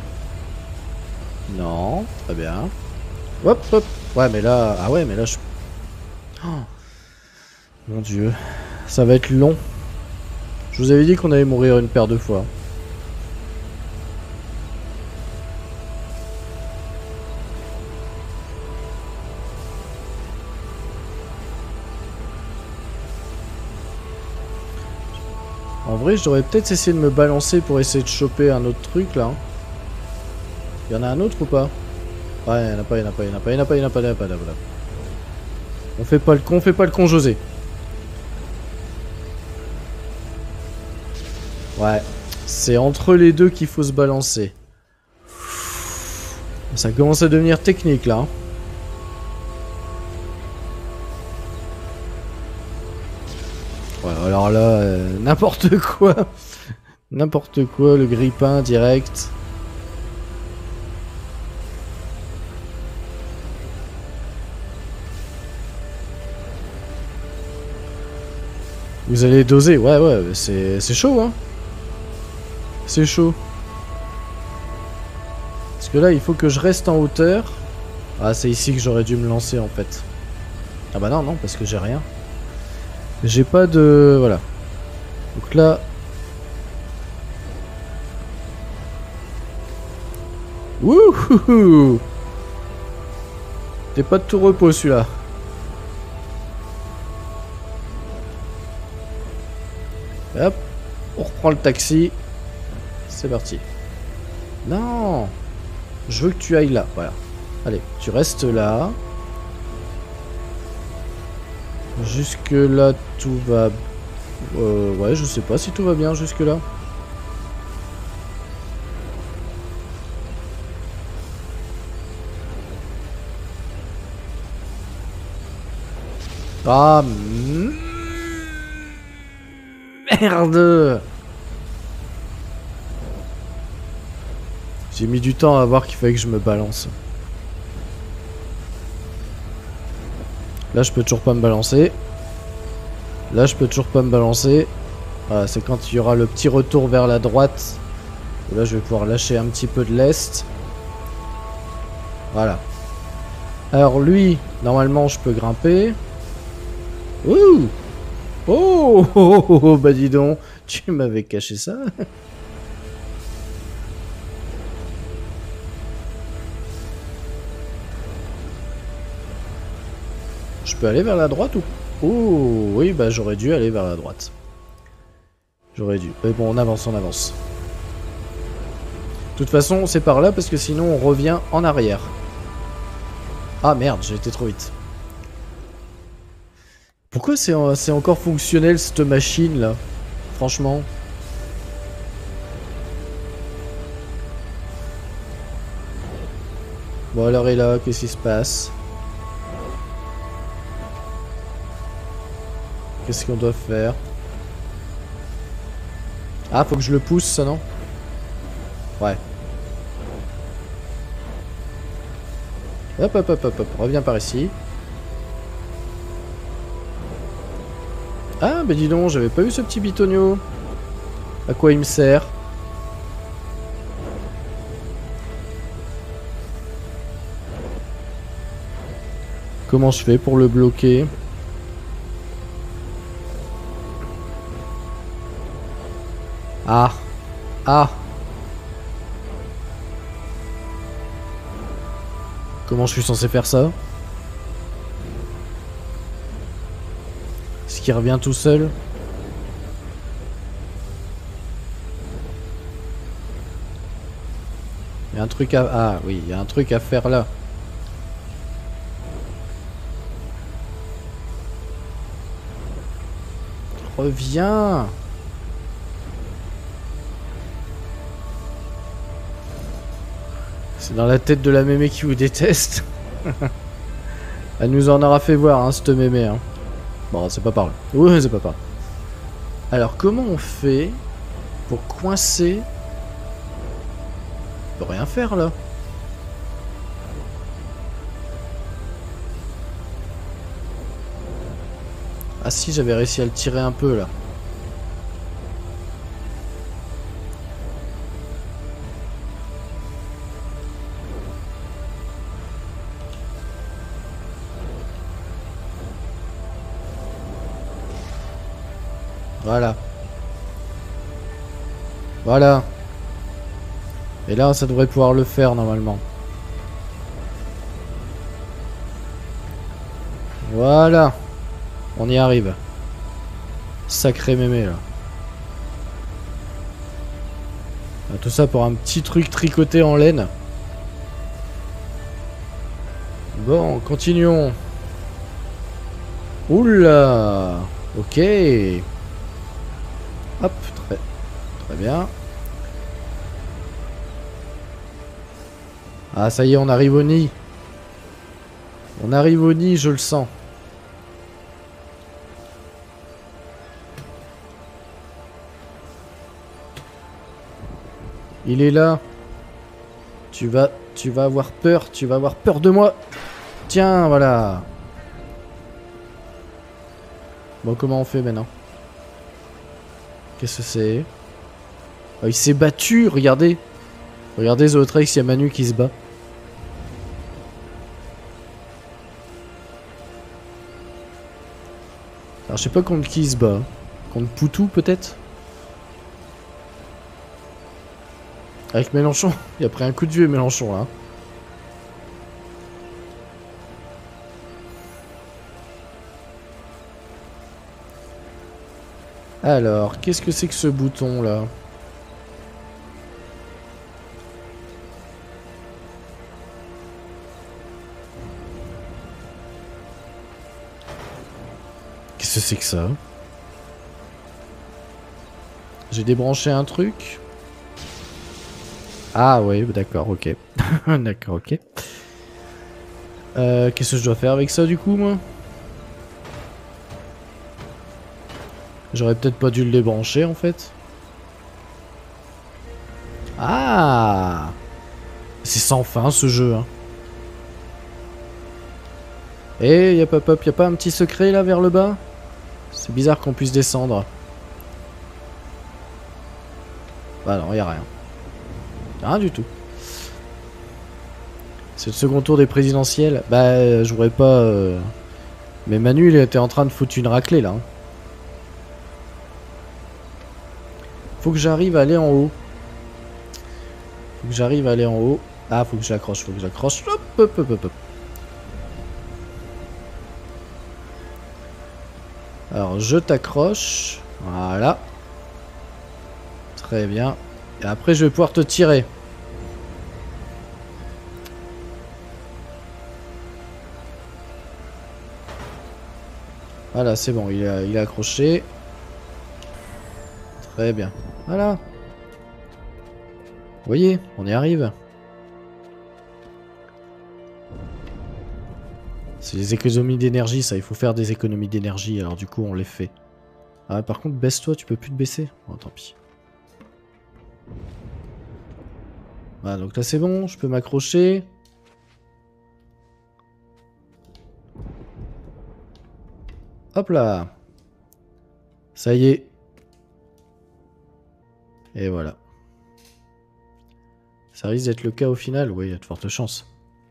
Non, très bien. Hop, hop. Ouais mais là... Ah ouais mais là je... Oh. Mon dieu. Ça va être long. Je vous avais dit qu'on allait mourir une paire de fois. En vrai, je devrais peut-être essayer de me balancer pour essayer de choper un autre truc là. Il y en a un autre ou pas? Ouais, il n'y en a pas, il n'y en a pas, il n'y en a pas, il n'y en a pas, il n'y en a pas, il n'y en a pas, voilà. On fait pas le con, on fait pas le con, José. Ouais, c'est entre les deux qu'il faut se balancer. Ça commence à devenir technique là. Ouais, alors là, euh, n'importe quoi. N'importe quoi, le grippin direct. Vous allez doser, ouais, ouais, c'est chaud, hein. C'est chaud. Parce que là, il faut que je reste en hauteur. Ah, c'est ici que j'aurais dû me lancer, en fait. Ah bah non, non, parce que j'ai rien. J'ai pas de... Voilà. Donc là... Wouhou! T'es pas de tout repos, celui-là. Hop, on reprend le taxi. C'est parti. Non, je veux que tu ailles là, voilà. Allez, tu restes là. Jusque là, tout va... Euh, ouais, je sais pas si tout va bien jusque là. Ah, merde! J'ai mis du temps à voir qu'il fallait que je me balance. Là, je peux toujours pas me balancer. Là, je peux toujours pas me balancer. Voilà, c'est quand il y aura le petit retour vers la droite. Et là, je vais pouvoir lâcher un petit peu de lest. Voilà. Alors, lui, normalement, je peux grimper. Ouh! Oh, oh, oh, oh, oh, bah dis donc, tu m'avais caché ça. Je je peux aller vers la droite ou... Oh, oui, bah j'aurais dû aller vers la droite. J'aurais dû. Mais bon, on avance, on avance. De toute façon, c'est par là parce que sinon on revient en arrière. Ah merde, j'ai été trop vite. Pourquoi c'est c'est encore fonctionnel cette machine là? Franchement. Bon alors et là, qu'est-ce qui se passe? Qu'est-ce qu'on doit faire? Ah, faut que je le pousse ça, non? Ouais. Hop hop hop hop hop, reviens par ici. Ah bah dis donc, j'avais pas vu ce petit bitonio. À quoi il me sert? Comment je fais pour le bloquer? Ah. Ah. Comment je suis censé faire ça? Est-ce qu'il revient tout seul? Il y a un truc à... Ah oui, il y a un truc à faire là. Reviens! C'est dans la tête de la mémé qui vous déteste. Elle nous en aura fait voir, hein, cette mémé. Hein. Bon, c'est pas par là. Oui, c'est pas par là. Alors, comment on fait pour coincer? On peut rien faire, là. Ah si, j'avais réussi à le tirer un peu, là. Voilà. Voilà. Et là, ça devrait pouvoir le faire, normalement. Voilà. On y arrive. Sacré mémé, là. Tout ça pour un petit truc tricoté en laine. Bon, continuons. Oula. Ok. Hop, très, très bien. Ah, ça y est, on arrive au nid. On arrive au nid, je le sens. Il est là. Tu vas, tu vas avoir peur, tu vas avoir peur de moi. Tiens, voilà. Bon, comment on fait maintenant? Qu'est-ce que c'est? Oh, il s'est battu, regardez. Regardez Zotrex, il y a Manu qui se bat. Alors je sais pas contre qui il se bat. Contre Poutou peut-être? Avec Mélenchon. Il a pris un coup de vieux Mélenchon là. Alors, qu'est-ce que c'est que ce bouton là? Qu'est-ce que c'est que ça? J'ai débranché un truc. Ah oui, d'accord, ok. D'accord, ok. Euh, qu'est-ce que je dois faire avec ça du coup, moi? J'aurais peut-être pas dû le débrancher en fait. Ah! C'est sans fin ce jeu. Hein. Et y'a pas, hop, y'a pas un petit secret là vers le bas? C'est bizarre qu'on puisse descendre. Bah non, y'a rien. Rien du tout. C'est le second tour des présidentielles. Bah, je voudrais pas... Euh... Mais Manu, il était en train de foutre une raclée là. Hein. Faut que j'arrive à aller en haut. Faut que j'arrive à aller en haut. Ah, faut que j'accroche, faut que j'accroche. Hop, hop, hop, hop, hop. Alors, je t'accroche. Voilà. Très bien. Et après, je vais pouvoir te tirer. Voilà, c'est bon, il est, il est accroché. Très bien. Voilà. Vous voyez, on y arrive. C'est les économies d'énergie, ça. Il faut faire des économies d'énergie, alors du coup, on les fait. Ah, par contre, baisse-toi, tu peux plus te baisser. Bon, tant pis. Voilà, donc là, c'est bon, je peux m'accrocher. Hop là. Ça y est. Et voilà. Ça risque d'être le cas au final. Oui, il y a de fortes chances.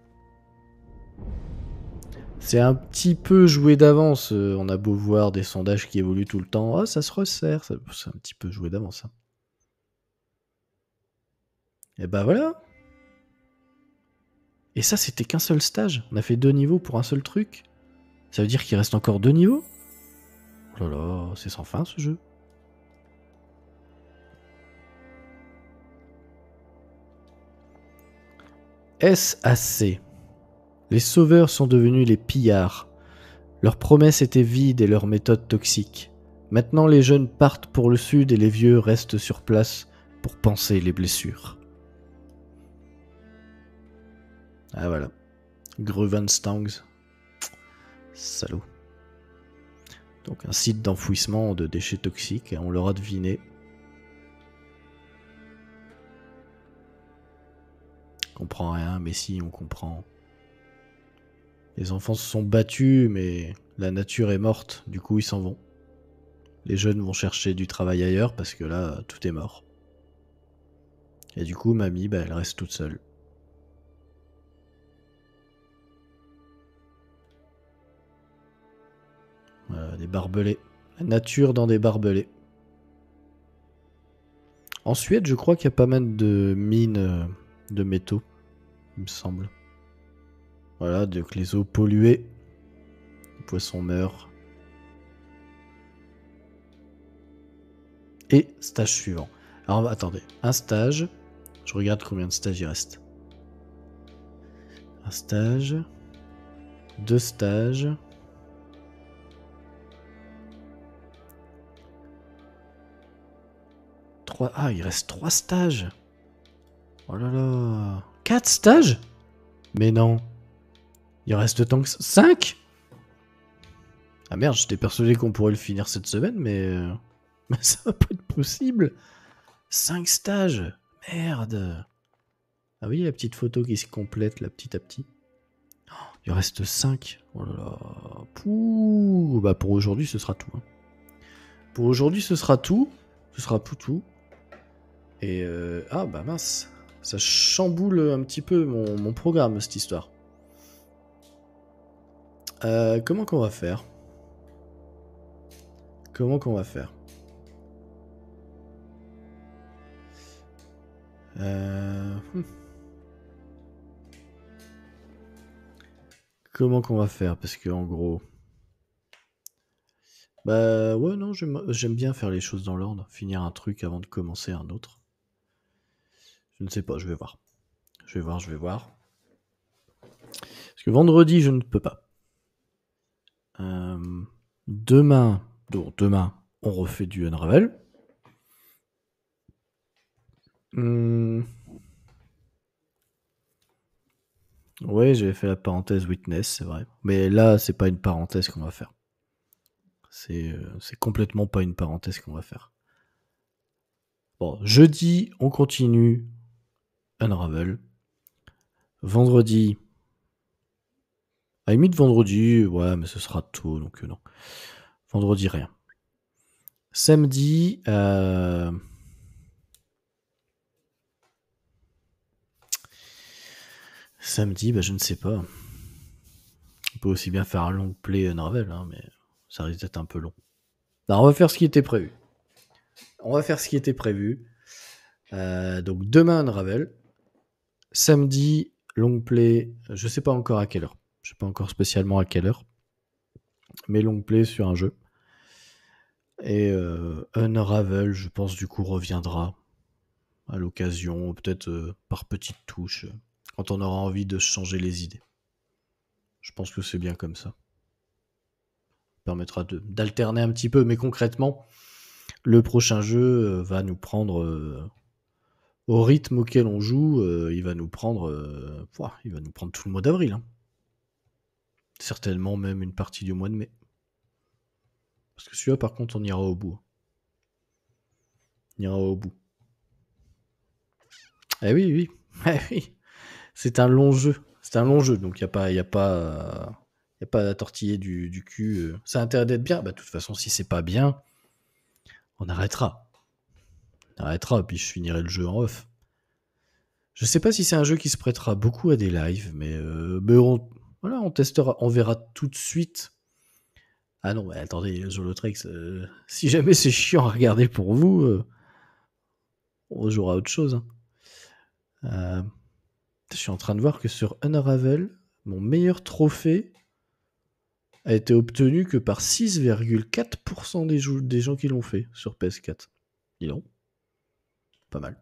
C'est un petit peu joué d'avance. Euh, on a beau voir des sondages qui évoluent tout le temps. Ah, ça se resserre. C'est un petit peu joué d'avance. Hein. Et bah voilà. Et ça, c'était qu'un seul stage. On a fait deux niveaux pour un seul truc. Ça veut dire qu'il reste encore deux niveaux? Oh là là, c'est sans fin ce jeu. S A C. Les sauveurs sont devenus les pillards. Leurs promesses étaient vides et leurs méthodes toxiques. Maintenant les jeunes partent pour le sud et les vieux restent sur place pour panser les blessures. Ah voilà. Gruvenstangs. Salaud. Donc un site d'enfouissement de déchets toxiques et on l'aura deviné. On comprend rien, mais si on comprend. Les enfants se sont battus, mais la nature est morte, du coup ils s'en vont. Les jeunes vont chercher du travail ailleurs parce que là, tout est mort. Et du coup, mamie, bah, elle reste toute seule. Voilà, des barbelés. La nature dans des barbelés. En Suède, je crois qu'il y a pas mal de mines de métaux, il me semble. Voilà, donc les eaux polluées. Les poissons meurent. Et stage suivant. Alors attendez, un stage. Je regarde combien de stages il reste. Un stage. Deux stages. Trois. Ah, il reste trois stages. Oh là là. Quatre stages? Mais non. Il reste tant que cinq? Ah merde, j'étais persuadé qu'on pourrait le finir cette semaine, mais... euh, mais ça va pas être possible. Cinq stages. Merde. Ah oui, la petite photo qui se complète là petit à petit. Oh, il reste cinq. Oh là là. Pouh. Bah pour aujourd'hui, ce sera tout. Hein. Pour aujourd'hui, ce sera tout. Ce sera tout tout. Et euh... ah bah mince. Ça chamboule un petit peu mon, mon programme, cette histoire. Euh, comment qu'on va faire? Comment qu'on va faire? euh... hmm. Comment qu'on va faire? Parce que en gros... Bah ouais, non, j'aime bien faire les choses dans l'ordre. Finir un truc avant de commencer un autre. Je ne sais pas, je vais voir. Je vais voir, je vais voir. Parce que vendredi, je ne peux pas. Euh, demain, donc demain, on refait du Unravel. Hum... Ouais, j'avais fait la parenthèse Witness, c'est vrai. Mais là, c'est pas une parenthèse qu'on va faire. C'est euh, c'est complètement pas une parenthèse qu'on va faire. Bon, jeudi, on continue Unravel. Vendredi, à la limite vendredi, ouais, mais ce sera tôt, donc euh, non. Vendredi, rien. Samedi, euh... samedi, bah je ne sais pas. On peut aussi bien faire un long play Unravel, hein, mais ça risque d'être un peu long. Alors, on va faire ce qui était prévu. On va faire ce qui était prévu. Euh, donc demain Unravel. Samedi, long play, je sais pas encore à quelle heure. Je sais pas encore spécialement à quelle heure. Mais long play sur un jeu. Et euh, Unravel, je pense, du coup, reviendra à l'occasion, peut-être euh, par petites touches, euh, quand on aura envie de changer les idées. Je pense que c'est bien comme ça. Ça permettra de- d'alterner un petit peu, mais concrètement, le prochain jeu euh, va nous prendre, euh, au rythme auquel on joue, euh, il va nous prendre, euh, pouah, il va nous prendre tout le mois d'avril. Hein. Certainement même une partie du mois de mai. Parce que celui-là, par contre, on ira au bout. On ira au bout. Eh oui, oui. Eh oui. C'est un long jeu. C'est un long jeu, donc il n'y a pas, y a pas, euh, y a pas à tortiller du, du cul. euh. Ça a intérêt d'être bien. Bah, de toute façon, si c'est pas bien, on arrêtera. On arrêtera, puis je finirai le jeu en off. Je sais pas si c'est un jeu qui se prêtera beaucoup à des lives, mais, euh, mais on, voilà, on testera, on verra tout de suite. Ah non, mais attendez, Zolotrex, euh, si jamais c'est chiant à regarder pour vous, euh, on jouera à autre chose. Hein. Euh, je suis en train de voir que sur Unravel, mon meilleur trophée a été obtenu que par six virgule quatre pour cent des, jou- des gens qui l'ont fait sur P S quatre. Dis donc, pas mal.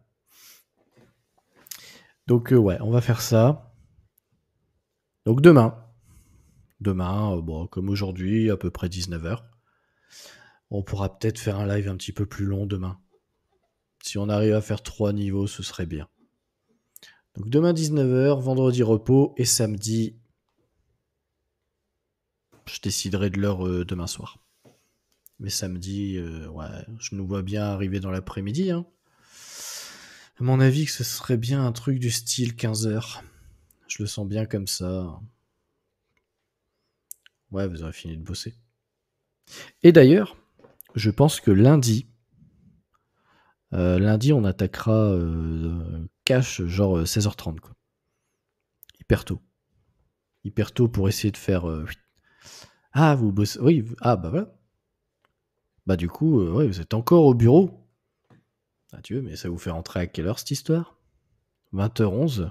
Donc euh, ouais, on va faire ça. Donc demain, demain, euh, bon, comme aujourd'hui, à peu près dix-neuf heures, on pourra peut-être faire un live un petit peu plus long demain. Si on arrive à faire trois niveaux, ce serait bien. Donc demain dix-neuf heures, vendredi repos et samedi, je déciderai de l'heure euh, demain soir. Mais samedi, euh, ouais, je nous vois bien arriver dans l'après-midi. Hein. À mon avis, que ce serait bien un truc du style quinze heures. Je le sens bien comme ça. Ouais, vous aurez fini de bosser. Et d'ailleurs, je pense que lundi, euh, lundi, on attaquera euh, cash genre euh, seize heures trente. Quoi. Hyper tôt. Hyper tôt pour essayer de faire... euh, Ah, vous bossez... Oui, vous- ah bah voilà. Bah du coup, euh, ouais, vous êtes encore au bureau. Ah, tu veux, mais ça vous fait rentrer à quelle heure cette histoire? vingt heures onze.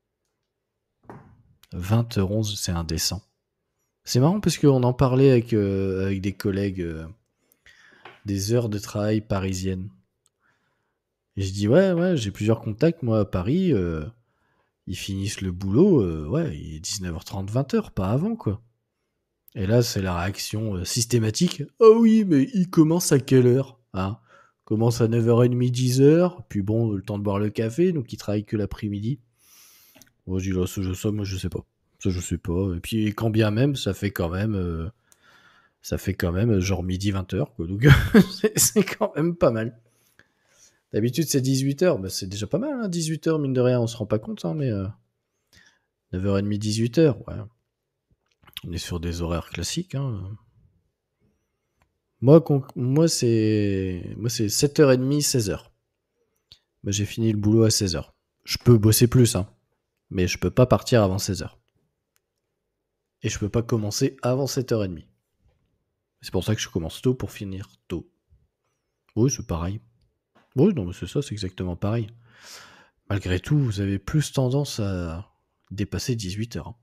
vingt heures onze, c'est indécent. C'est marrant parce qu'on en parlait avec, euh, avec des collègues euh, des heures de travail parisiennes. Et je dis, ouais, ouais, j'ai plusieurs contacts, moi, à Paris. euh, ils finissent le boulot, euh, ouais, il est dix-neuf heures trente, vingt heures, pas avant, quoi. Et là, c'est la réaction euh, systématique. Oh oui, mais il commence à quelle heure? Hein, commence à neuf heures trente, dix heures, puis bon, le temps de boire le café, donc il travaille que l'après-midi. Moi, je dis, là, ça, je, ça, moi, je sais pas. Ça, je sais pas. Et puis, quand bien même, ça fait quand même, euh, ça fait quand même, euh, genre midi, vingt heures, quoi. Donc, c'est c'est quand même pas mal. D'habitude, c'est dix-huit heures. Bah, c'est déjà pas mal, hein, dix-huit heures, mine de rien, on se rend pas compte, hein, mais euh, neuf heures trente, dix-huit heures, ouais. On est sur des horaires classiques, hein. Moi, con- moi c'est moi c'est sept heures trente, seize heures. Moi, j'ai fini le boulot à seize heures. Je peux bosser plus, hein, mais je peux pas partir avant seize heures. Et je peux pas commencer avant sept heures trente. C'est pour ça que je commence tôt pour finir tôt. Oui, c'est pareil. Oui, non, mais c'est ça, c'est exactement pareil. Malgré tout, vous avez plus tendance à dépasser dix-huit heures. Hein.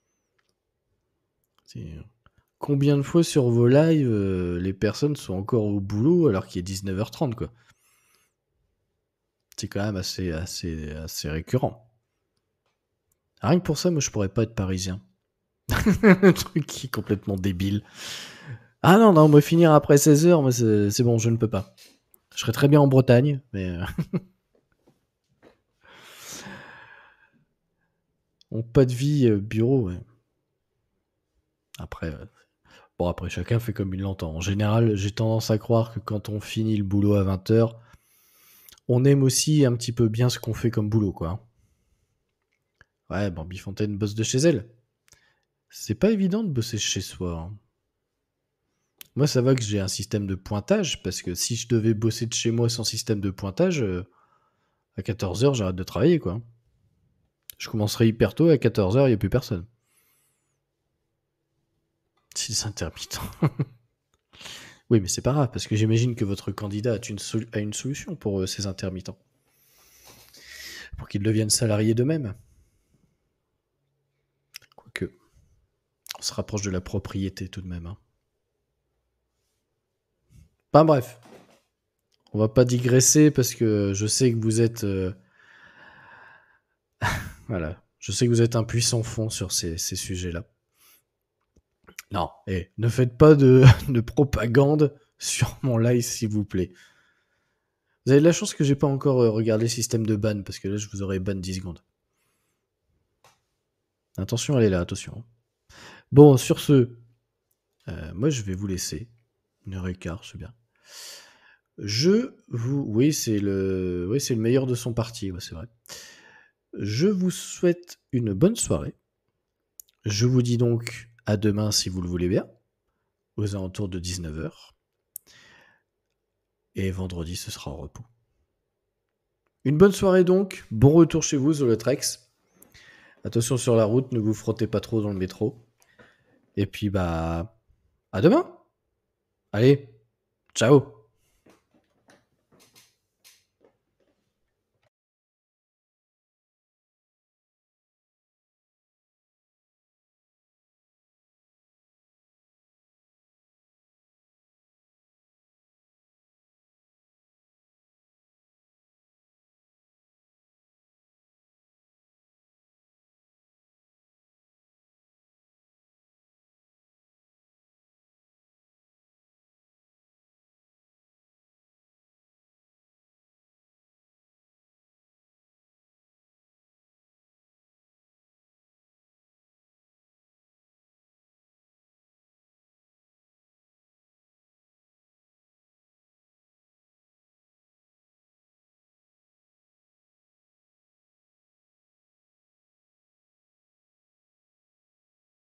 C'est- Combien de fois sur vos lives, euh, les personnes sont encore au boulot alors qu'il est dix-neuf heures trente, quoi. C'est quand même assez, assez, assez récurrent. Rien que pour ça, moi, je pourrais pas être parisien. Un truc qui est complètement débile. Ah non, non, moi, finir après seize heures, moi, c'est c'est bon, je ne peux pas. Je serais très bien en Bretagne, mais... euh, on pas de vie euh, bureau, ouais. Après, euh, bon, après, chacun fait comme il l'entend. En général, j'ai tendance à croire que quand on finit le boulot à vingt heures, on aime aussi un petit peu bien ce qu'on fait comme boulot, quoi. Ouais, Bambi Fontaine bosse de chez elle. C'est pas évident de bosser chez soi. Hein. Moi, ça va que j'ai un système de pointage, parce que si je devais bosser de chez moi sans système de pointage, euh, à quatorze heures, j'arrête de travailler, quoi. Je commencerai hyper tôt, à quatorze heures, il n'y a plus personne. C'est intermittent. Oui, mais c'est pas grave, parce que j'imagine que votre candidat a une, sol- a une solution pour euh, ces intermittents. Pour qu'ils deviennent salariés d'eux-mêmes. Quoique, on se rapproche de la propriété tout de même. Hein. Enfin bref, on va pas digresser parce que je sais que vous êtes... euh, Voilà, je sais que vous êtes un puissant fond sur ces, ces sujets-là. Non, et ne faites pas de, de propagande sur mon live, s'il vous plaît. Vous avez de la chance que j'ai pas encore euh, regardé le système de ban, parce que là, je vous aurais ban dix secondes. Attention, elle est là, attention. Bon, sur ce, euh, moi, je vais vous laisser. Une heure et quart, c'est bien. Je vous... Oui, c'est le... Oui, c'est le meilleur de son parti, ouais, c'est vrai. Je vous souhaite une bonne soirée. Je vous dis donc à demain, si vous le voulez bien, aux alentours de dix-neuf heures. Et vendredi, ce sera en repos. Une bonne soirée donc, bon retour chez vous, Zolotrex. Attention sur la route, ne vous frottez pas trop dans le métro. Et puis bah, à demain. Allez, ciao.